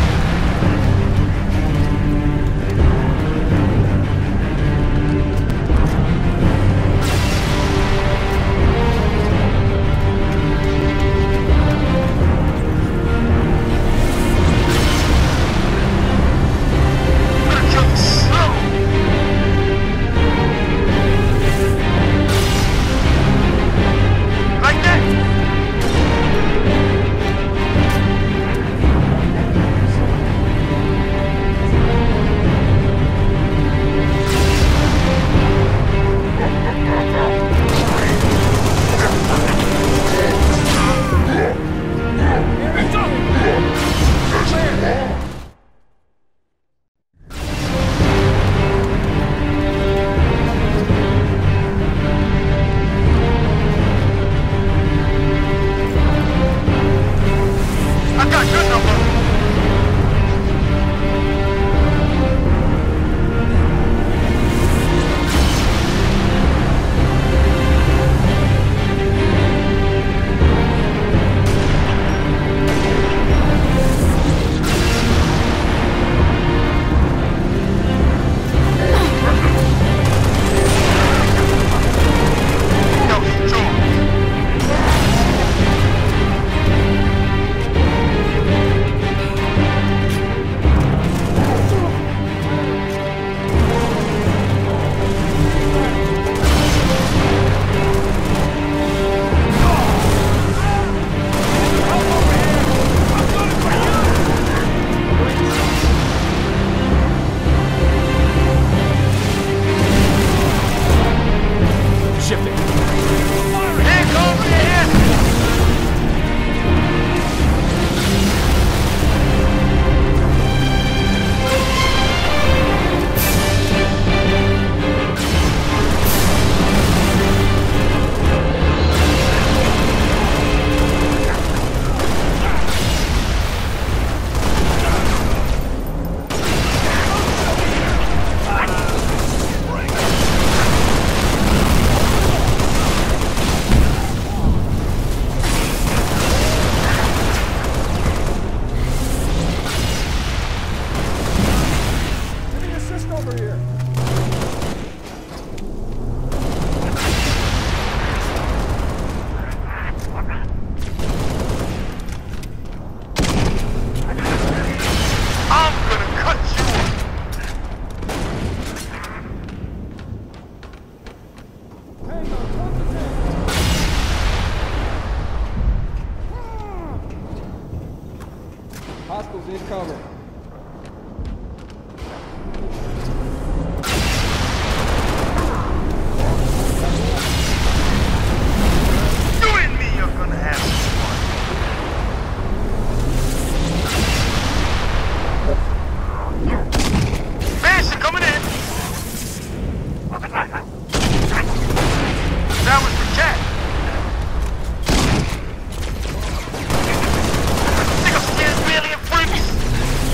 Hostiles need cover. You and me are gonna have fun. Mansion coming in. That was the cat. Think I'm scared, alien freaks.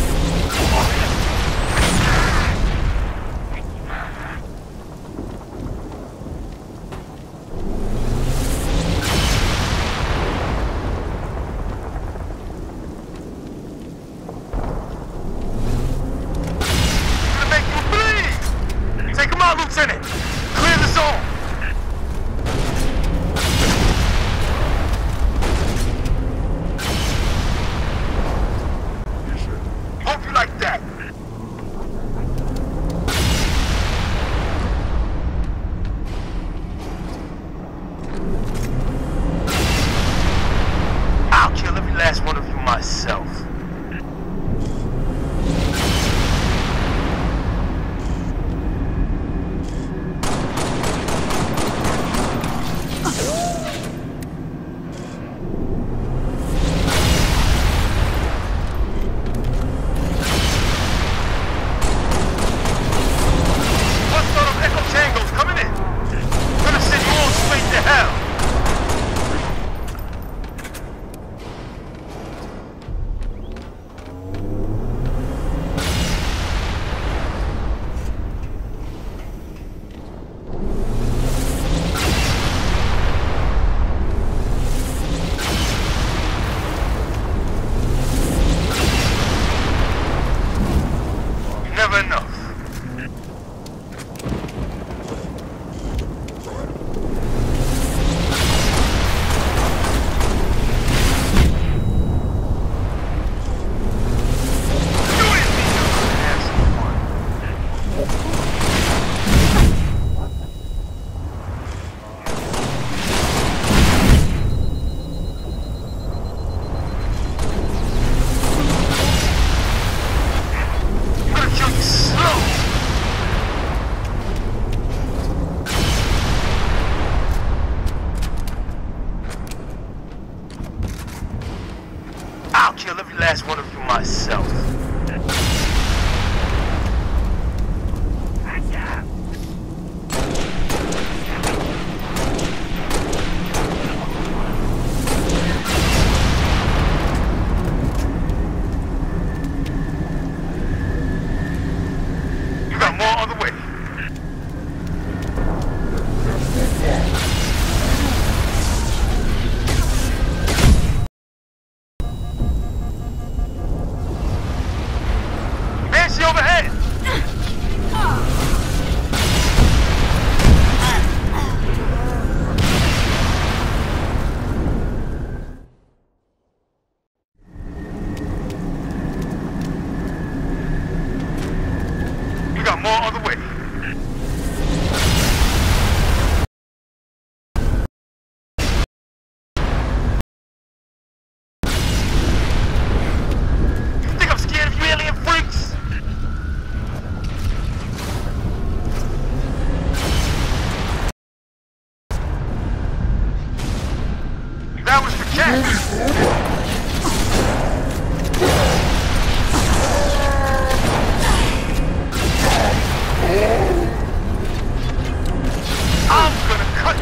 I'm gonna cut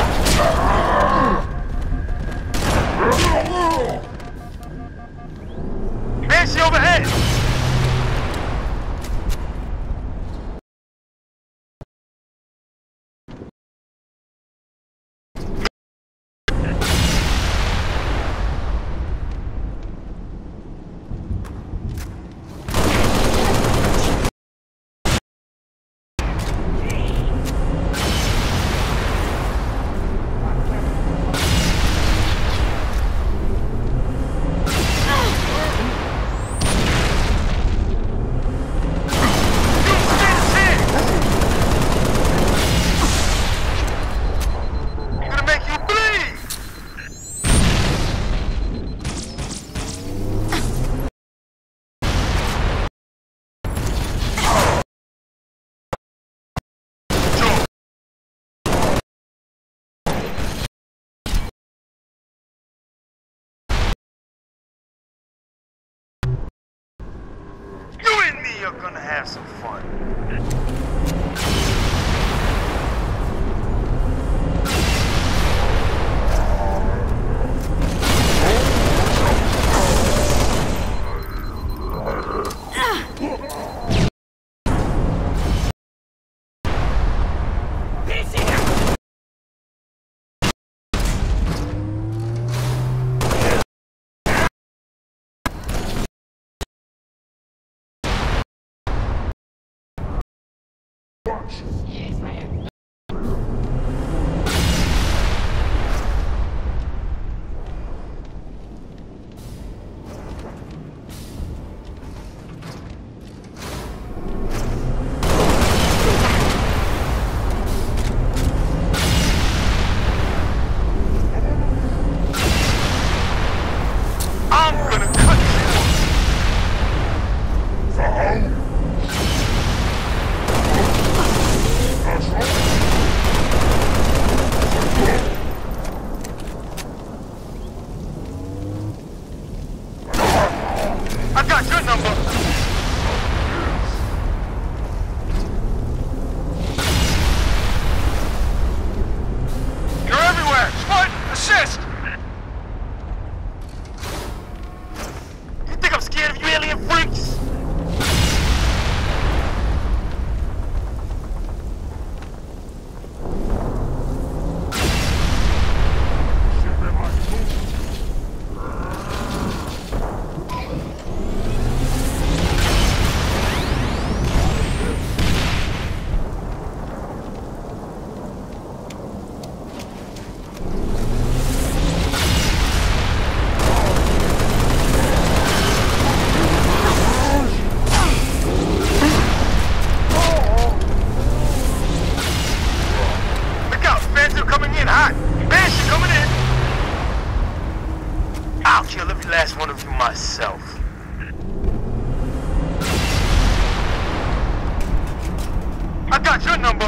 you! Banshee overhead! You're gonna have some fun. Myself. I got your number.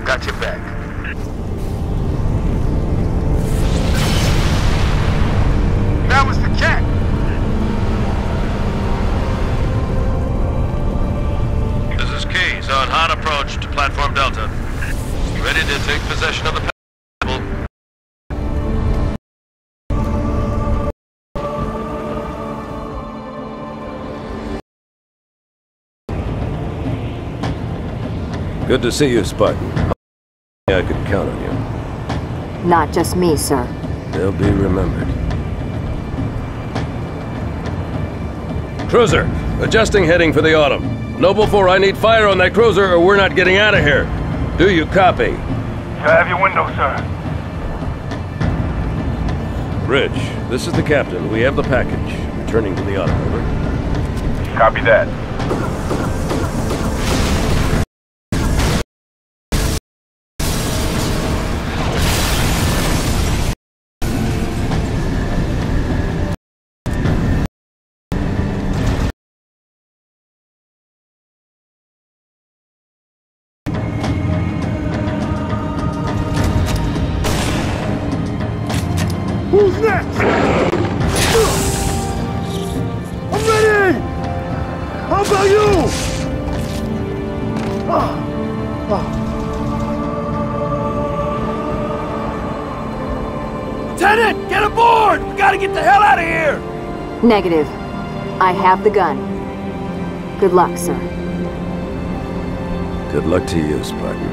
Got your back. That was the cat! This is Keys on hot approach to Platform Delta. Ready to take possession of the pebble. Good to see you, Spartan. I could count on you. Not just me, sir. They'll be remembered. Cruiser, adjusting heading for the Autumn. Noble 4, I need fire on that cruiser or we're not getting out of here. Do you copy? You have your window, sir. Rich, this is the captain. We have the package. Returning to the Autumn, over. Copy that. Who's next? I'm ready! How about you? Lieutenant, get aboard! We gotta get the hell out of here! Negative. I have the gun. Good luck, sir. Good luck to you, Spartan.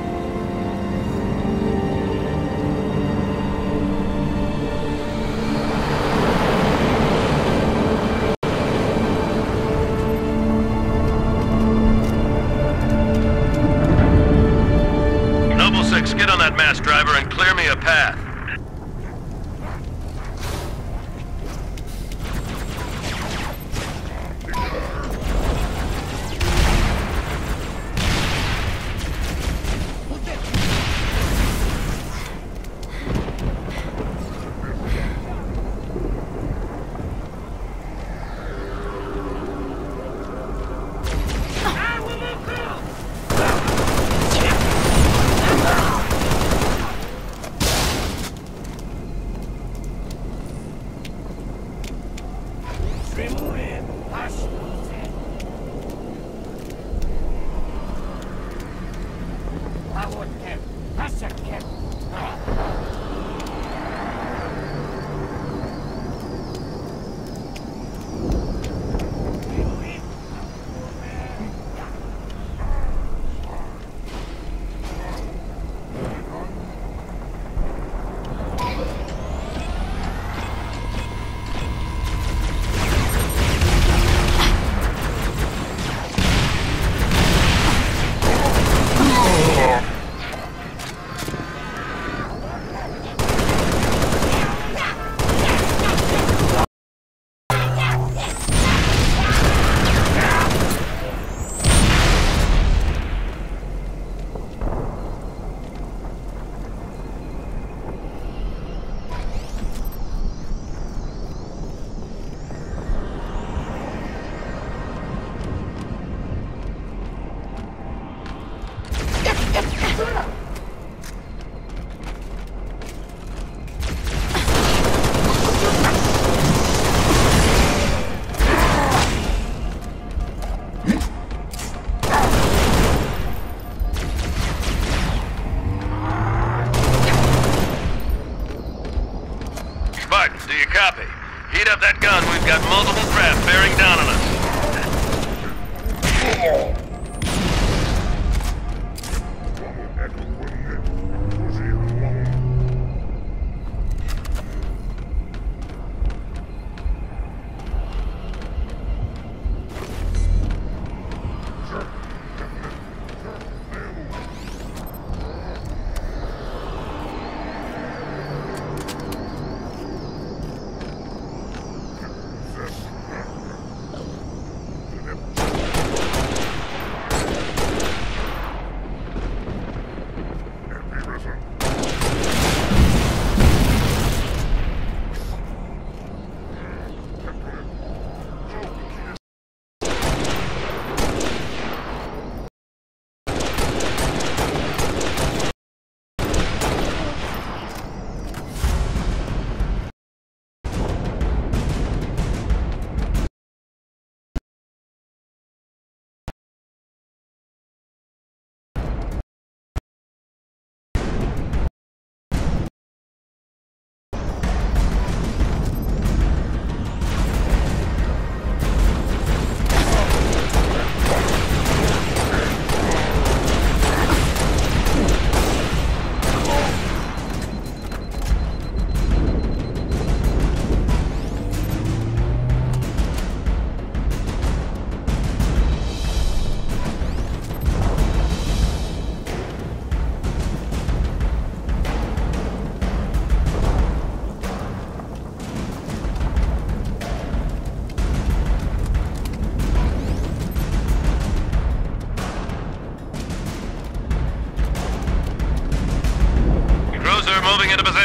Noble 6, get on that mass driver and clear me a path. Do you copy? Heat up that gun. We've got multiple craft bearing down on us.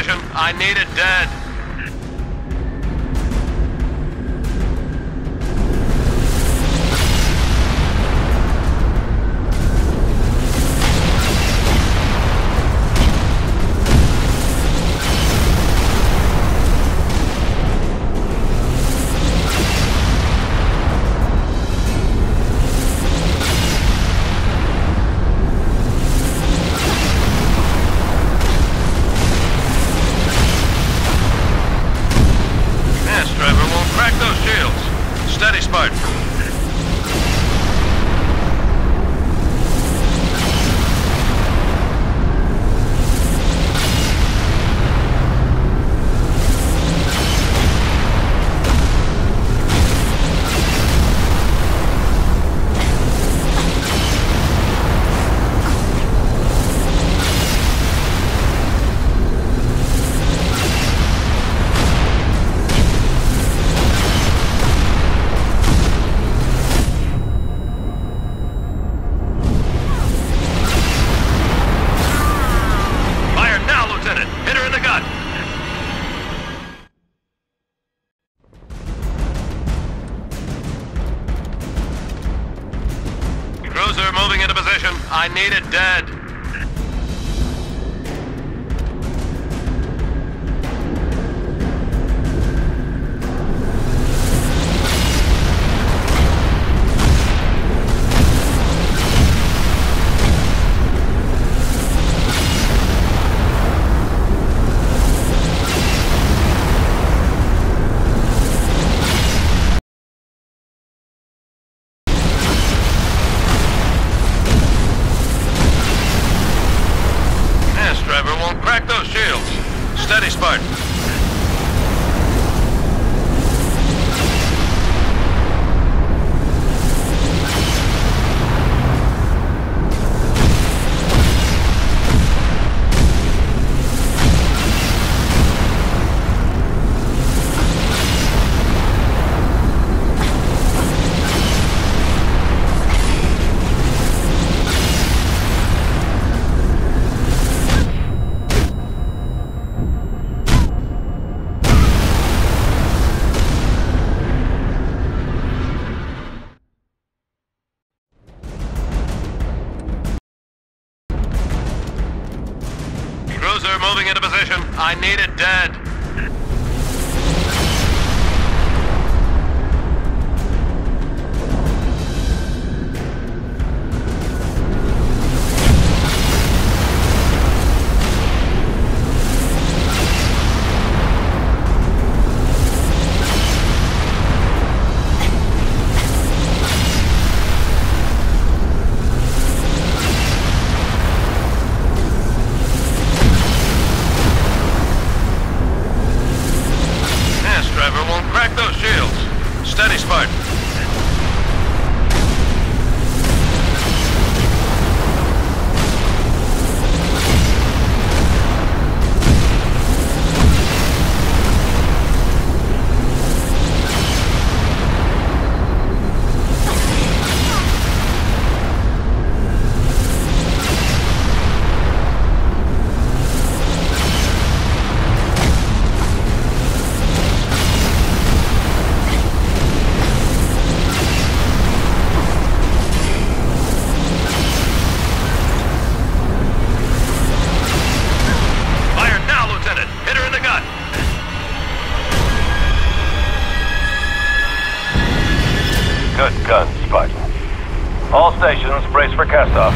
position. I need it dead. Steady, Spartan. Cruiser moving into position. I need it dead. Driver won't crack those shields. Steady, Spartan. Cruiser moving into position. I need it dead. Driver won't crack those shields. Steady, Spartan. Good guns, Spartan. All stations, brace for cast-off.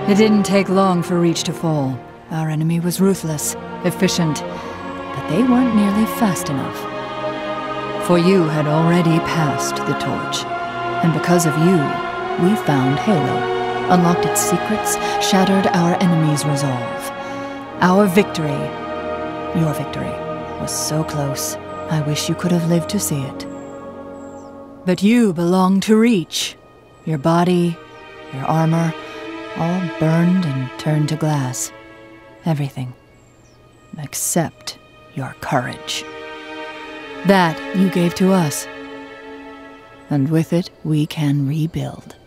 It didn't take long for Reach to fall. Our enemy was ruthless, efficient, but they weren't nearly fast enough. For you had already passed the torch, and because of you, we found Halo, unlocked its secrets, shattered our enemy's resolve. Our victory, your victory, was so close. I wish you could have lived to see it. But you belong to Reach. Your body, your armor, all burned and turned to glass. Everything. Except your courage. That you gave to us. And with it, we can rebuild.